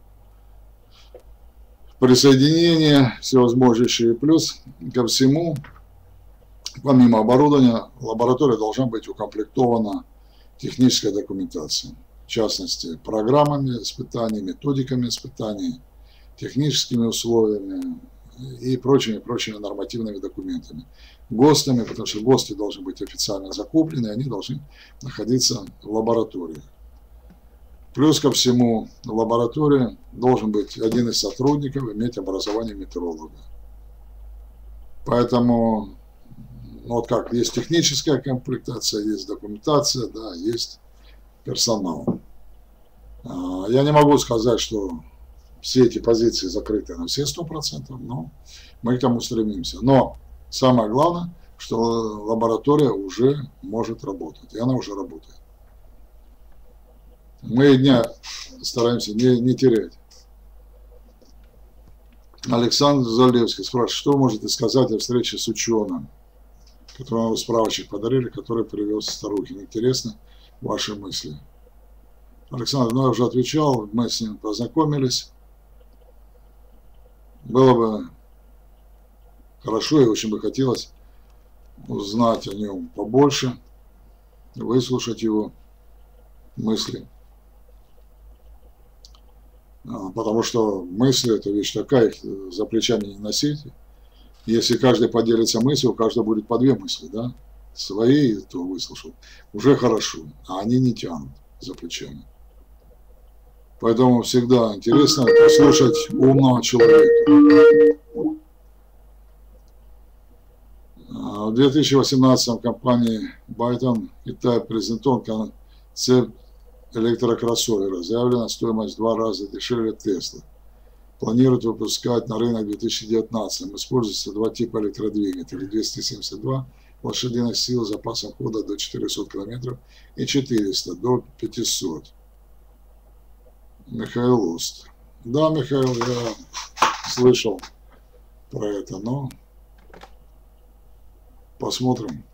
присоединения всевозможные. Плюс ко всему, помимо оборудования, лаборатория должна быть укомплектована технической документацией. В частности, программами испытаний, методиками испытаний, техническими условиями и прочими, прочими нормативными документами. ГОСТами, потому что ГОСТы должны быть официально закуплены, они должны находиться в лаборатории. Плюс ко всему, в лаборатории должен быть один из сотрудников иметь образование метролога. Поэтому Ну, вот как, есть техническая комплектация, есть документация, да, есть персонал. Я не могу сказать, что все эти позиции закрыты на все сто процентов, но мы к тому стремимся. Но самое главное, что лаборатория уже может работать, и она уже работает. Мы дня стараемся не, не терять. Александр Залевский спрашивает, что вы можете сказать о встрече с ученым, которому вы справочник подарили, который привез Старухин. Интересно ваши мысли. Александр, ну я уже отвечал, мы с ним познакомились. Было бы хорошо и очень бы хотелось узнать о нем побольше, выслушать его мысли. Потому что мысли – это вещь такая, их за плечами не носить. Если каждый поделится мыслью, у каждого будет по две мысли, да? Свои, то выслушал. Уже хорошо, а они не тянут за плечами. Поэтому всегда интересно послушать умного человека. В две тысячи восемнадцатом компании Byton Китай презентован концепт электрокроссовера. Заявлена стоимость в два раза дешевле Tesla. Планируют выпускать на рынок в две тысячи девятнадцатом. Используются два типа электродвигателей. двести семьдесят два лошадиных сил, запасом хода до четырёхсот километров и четыреста до пятисот. Михаил Ост. Да, Михаил, я слышал про это, но посмотрим.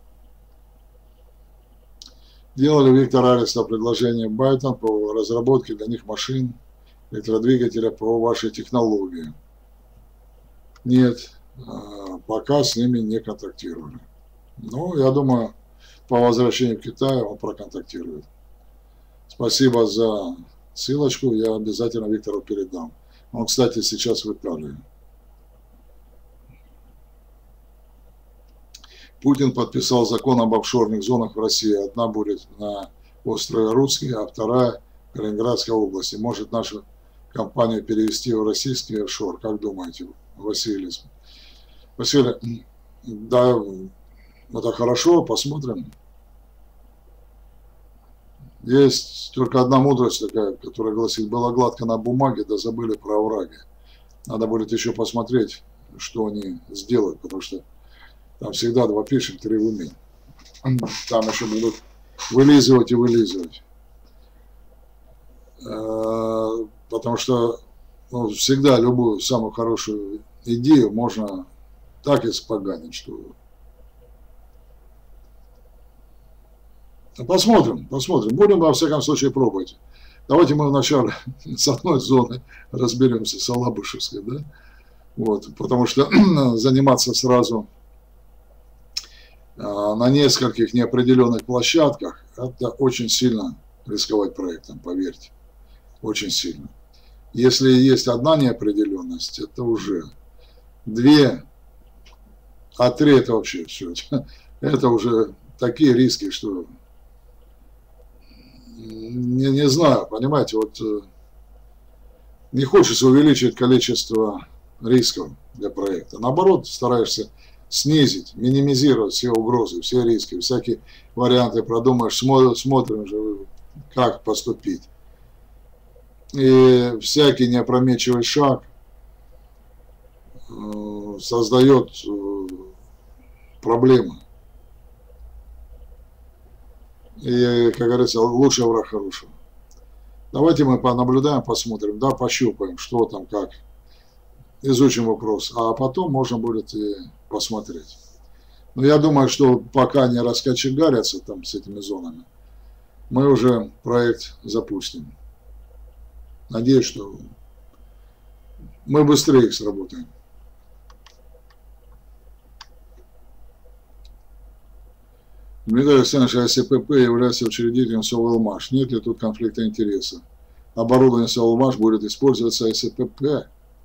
Делали Виктор Арестов предложение Byton по разработке для них машин, электродвигателя по вашей технологии? Нет, пока с ними не контактировали. Ну, я думаю, по возвращению в Китай он проконтактирует. Спасибо за ссылочку, я обязательно Виктору передам. Он, кстати, сейчас в Италии. Путин подписал закон об офшорных зонах в России. Одна будет на острове Русский, а вторая в Калининградской области. Может нашу компанию перевести в российский офшор? Как думаете, Василий? Василий, да, это хорошо, посмотрим. Есть только одна мудрость такая, которая гласит, было гладко на бумаге, да забыли про овраги. Надо будет еще посмотреть, что они сделают, потому что там всегда два пишем, три в уме. Там еще будут вылизывать и вылизывать. Потому что ну, всегда любую самую хорошую идею можно так испоганить, что... Посмотрим, посмотрим. Будем, во всяком случае, пробовать. Давайте мы вначале с одной зоны разберемся, с Алабышевской, да? Вот, потому что заниматься сразу на нескольких неопределенных площадках, это очень сильно рисковать проектом, поверьте. Очень сильно. Если есть одна неопределенность, это уже две, а три это вообще все. Это уже такие риски, что не, не знаю, понимаете, вот не хочется увеличить количество рисков для проекта. Наоборот, стараешься снизить, минимизировать все угрозы, все риски, всякие варианты продумаешь, смотрим же, как поступить. И всякий неопрометчивый шаг создает проблемы. И, как говорится, лучший враг хорошего. Давайте мы понаблюдаем, посмотрим, да, пощупаем, что там, как. Изучим вопрос, а потом можно будет и посмотреть. Но я думаю, что пока не раскочегарятся там с этими зонами, мы уже проект запустим. Надеюсь, что мы быстрее их сработаем. Дмитрий Александрович, а СПП является учредителем Совелмаш. Нет ли тут конфликта интереса? Оборудование Совелмаш будет использоваться СПП.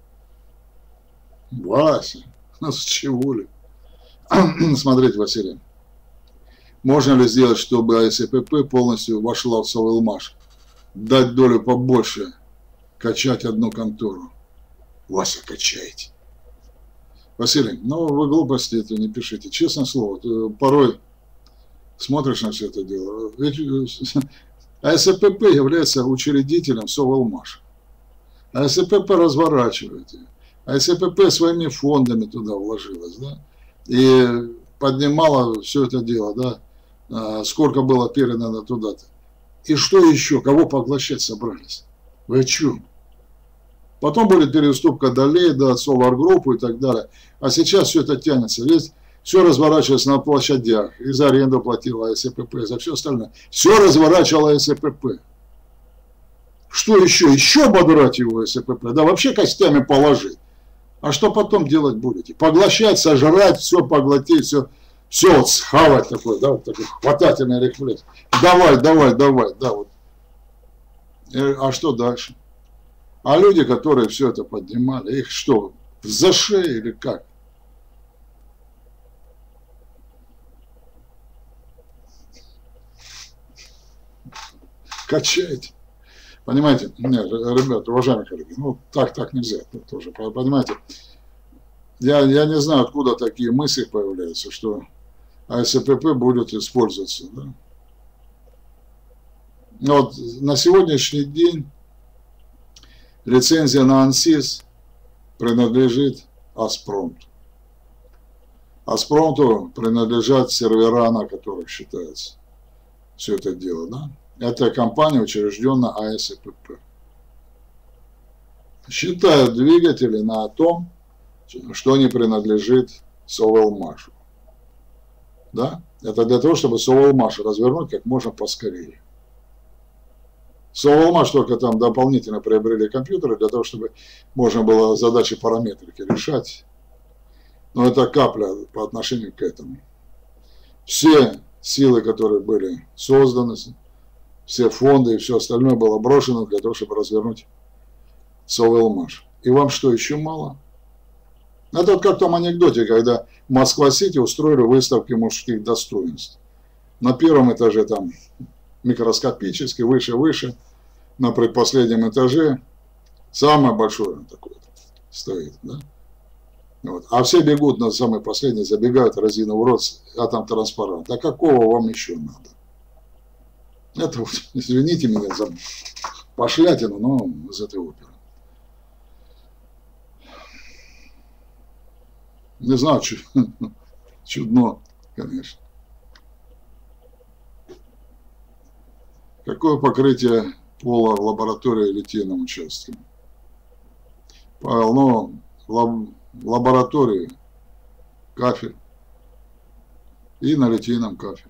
Вася, с чего ли? Смотрите, Василий, можно ли сделать, чтобы СПП полностью вошла в Совелмаш? Дать долю побольше, качать одну контору. Вася, качайте. Василий, ну вы глупости это не пишите. Честное слово, порой смотришь на все это дело. Ведь АСПП является учредителем Соволмаша. АСПП разворачивает ее. АСПП своими фондами туда вложилась, да, и поднимала все это дело, да, сколько было передано туда-то. И что еще? Кого поглощать собрались? Вы о чем? Потом будет переуступка долей, да, Solar Group и так далее. А сейчас все это тянется. Весь, все разворачивалось на площадях. И за аренду платила АСПП, и за все остальное. Все разворачивало АСПП. Что еще? Еще ободрать его АСПП? Да вообще костями положить. А что потом делать будете? Поглощать, сожрать, все поглотить, все, все вот схавать такой, да, вот такой хватательный рефлекс. Давай, давай, давай, да, вот. А что дальше? А люди, которые все это поднимали, их что, за шею или как? Качайте. Понимаете, нет, ребята, уважаемые коллеги, ну так, так нельзя тоже, понимаете. Я, я не знаю, откуда такие мысли появляются, что АСПП будет использоваться. Да? Вот на сегодняшний день лицензия на АНСИС принадлежит Аспромту. Аспромту принадлежат сервера, на которых считается все это дело. Да? Эта компания учреждена АСПП. Считают двигатели на том, что не принадлежит Соволмашу. Да? Это для того, чтобы Соволмаш развернуть как можно поскорее. Соволмаш только там дополнительно приобрели компьютеры для того, чтобы можно было задачи параметрики решать. Но это капля по отношению к этому. Все силы, которые были созданы, все фонды и все остальное было брошено для того, чтобы развернуть Соволмаш. И вам что, еще мало? Это вот как в том анекдоте, когда в Москва-Сити устроили выставки мужских достоинств. На первом этаже там микроскопически, выше-выше, на предпоследнем этаже самое большое такое стоит, да? Вот. А все бегут на самый последний, забегают, разину в рот, а там транспарант. А какого вам еще надо? Это вот, извините меня за пошлятину, но из этой оперы. Не знаю, чудно, конечно. Какое покрытие пола в лаборатории литейном участке? Павел, ну, в лаборатории кафель и на литейном кафель.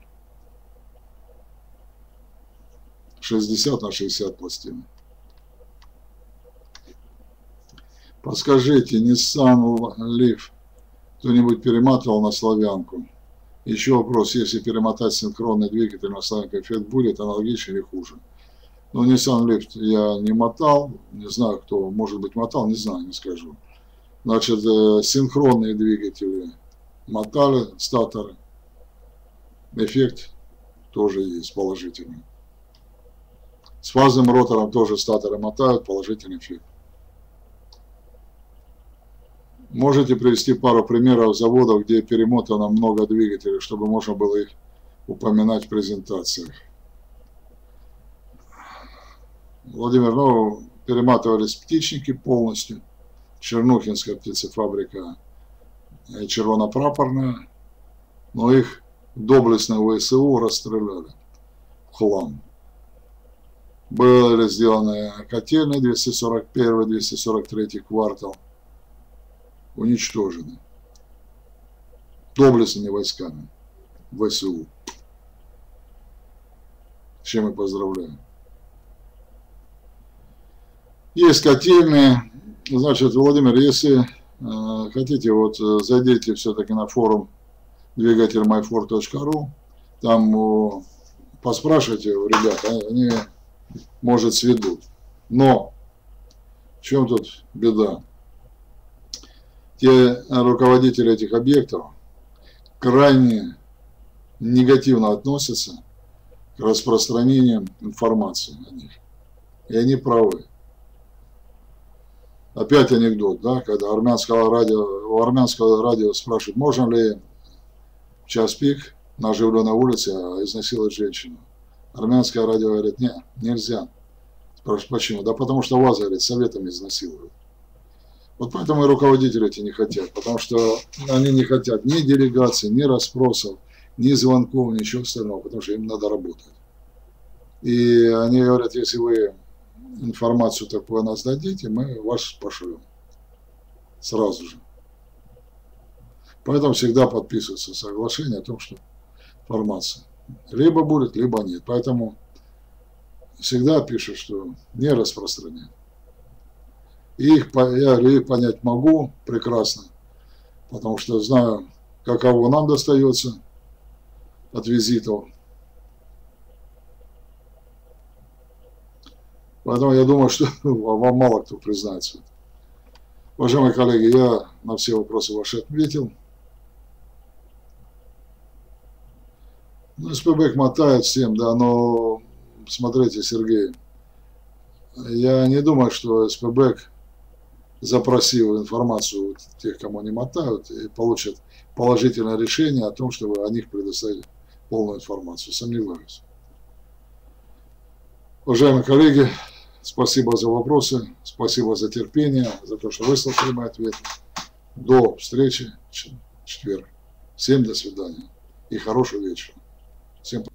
шестьдесят на шестьдесят пластин. Подскажите, Nissan Leaf кто-нибудь перематывал на славянку? Еще вопрос, если перемотать синхронный двигатель на славянку, эффект будет аналогичный или хуже? Но Nissan Leaf я не мотал, не знаю, кто, может быть, мотал, не знаю, не скажу. Значит, синхронные двигатели мотали, статоры. Эффект тоже есть положительный. С фазным ротором тоже статоры мотают, положительный эффект. Можете привести пару примеров заводов, где перемотано много двигателей, чтобы можно было их упоминать в презентациях? Владимир, ну, перематывались птичники полностью. Чернухинская птицефабрика червонопрапорная, но их доблестно ВСУ расстреляли в хлам. Были сделаны котельные двести сорок первый — двести сорок третий квартал. Уничтожены доблестными войсками ВСУ. С чем мы поздравляем. Есть котельные. Значит, Владимир, если э, хотите, вот зайдите все-таки на форум двигатель май фор точка ру, там э, поспрашивайте у ребят, они, может, сведут. Но в чем тут беда? Те руководители этих объектов крайне негативно относятся к распространению информации о них. И они правы. опять анекдот, да, когда армянского радио, у армянского радио спрашивают, можно ли в час пик на оживленной улице изнасиловать женщину. Армянское радио говорит, нет, нельзя. Спрашивают, почему? Да потому что вас, говорит, советами изнасилуют. Вот поэтому и руководители эти не хотят, потому что они не хотят ни делегаций, ни расспросов, ни звонков, ничего остального, потому что им надо работать. И они говорят, если вы информацию такую о нас дадите, мы вас пошлем. Сразу же. Поэтому всегда подписывается соглашение о том, что информация либо будет, либо нет. Поэтому всегда пишут, что не распространять. Их, я их понять могу прекрасно, потому что знаю, каково нам достается от визитов. Поэтому я думаю, что вам мало кто признается. Уважаемые коллеги, я на все вопросы ваши ответил. Ну, СПБэк мотает всем, да, но смотрите, Сергей, я не думаю, что СПБэк, запросив информацию у тех, кому они мотают, и получат положительное решение о том, чтобы о них предоставить полную информацию. Сомневаюсь. Уважаемые коллеги, спасибо за вопросы, спасибо за терпение, за то, что выслушали мои ответы. До встречи в четверг. Всем до свидания и хорошего вечера. Всем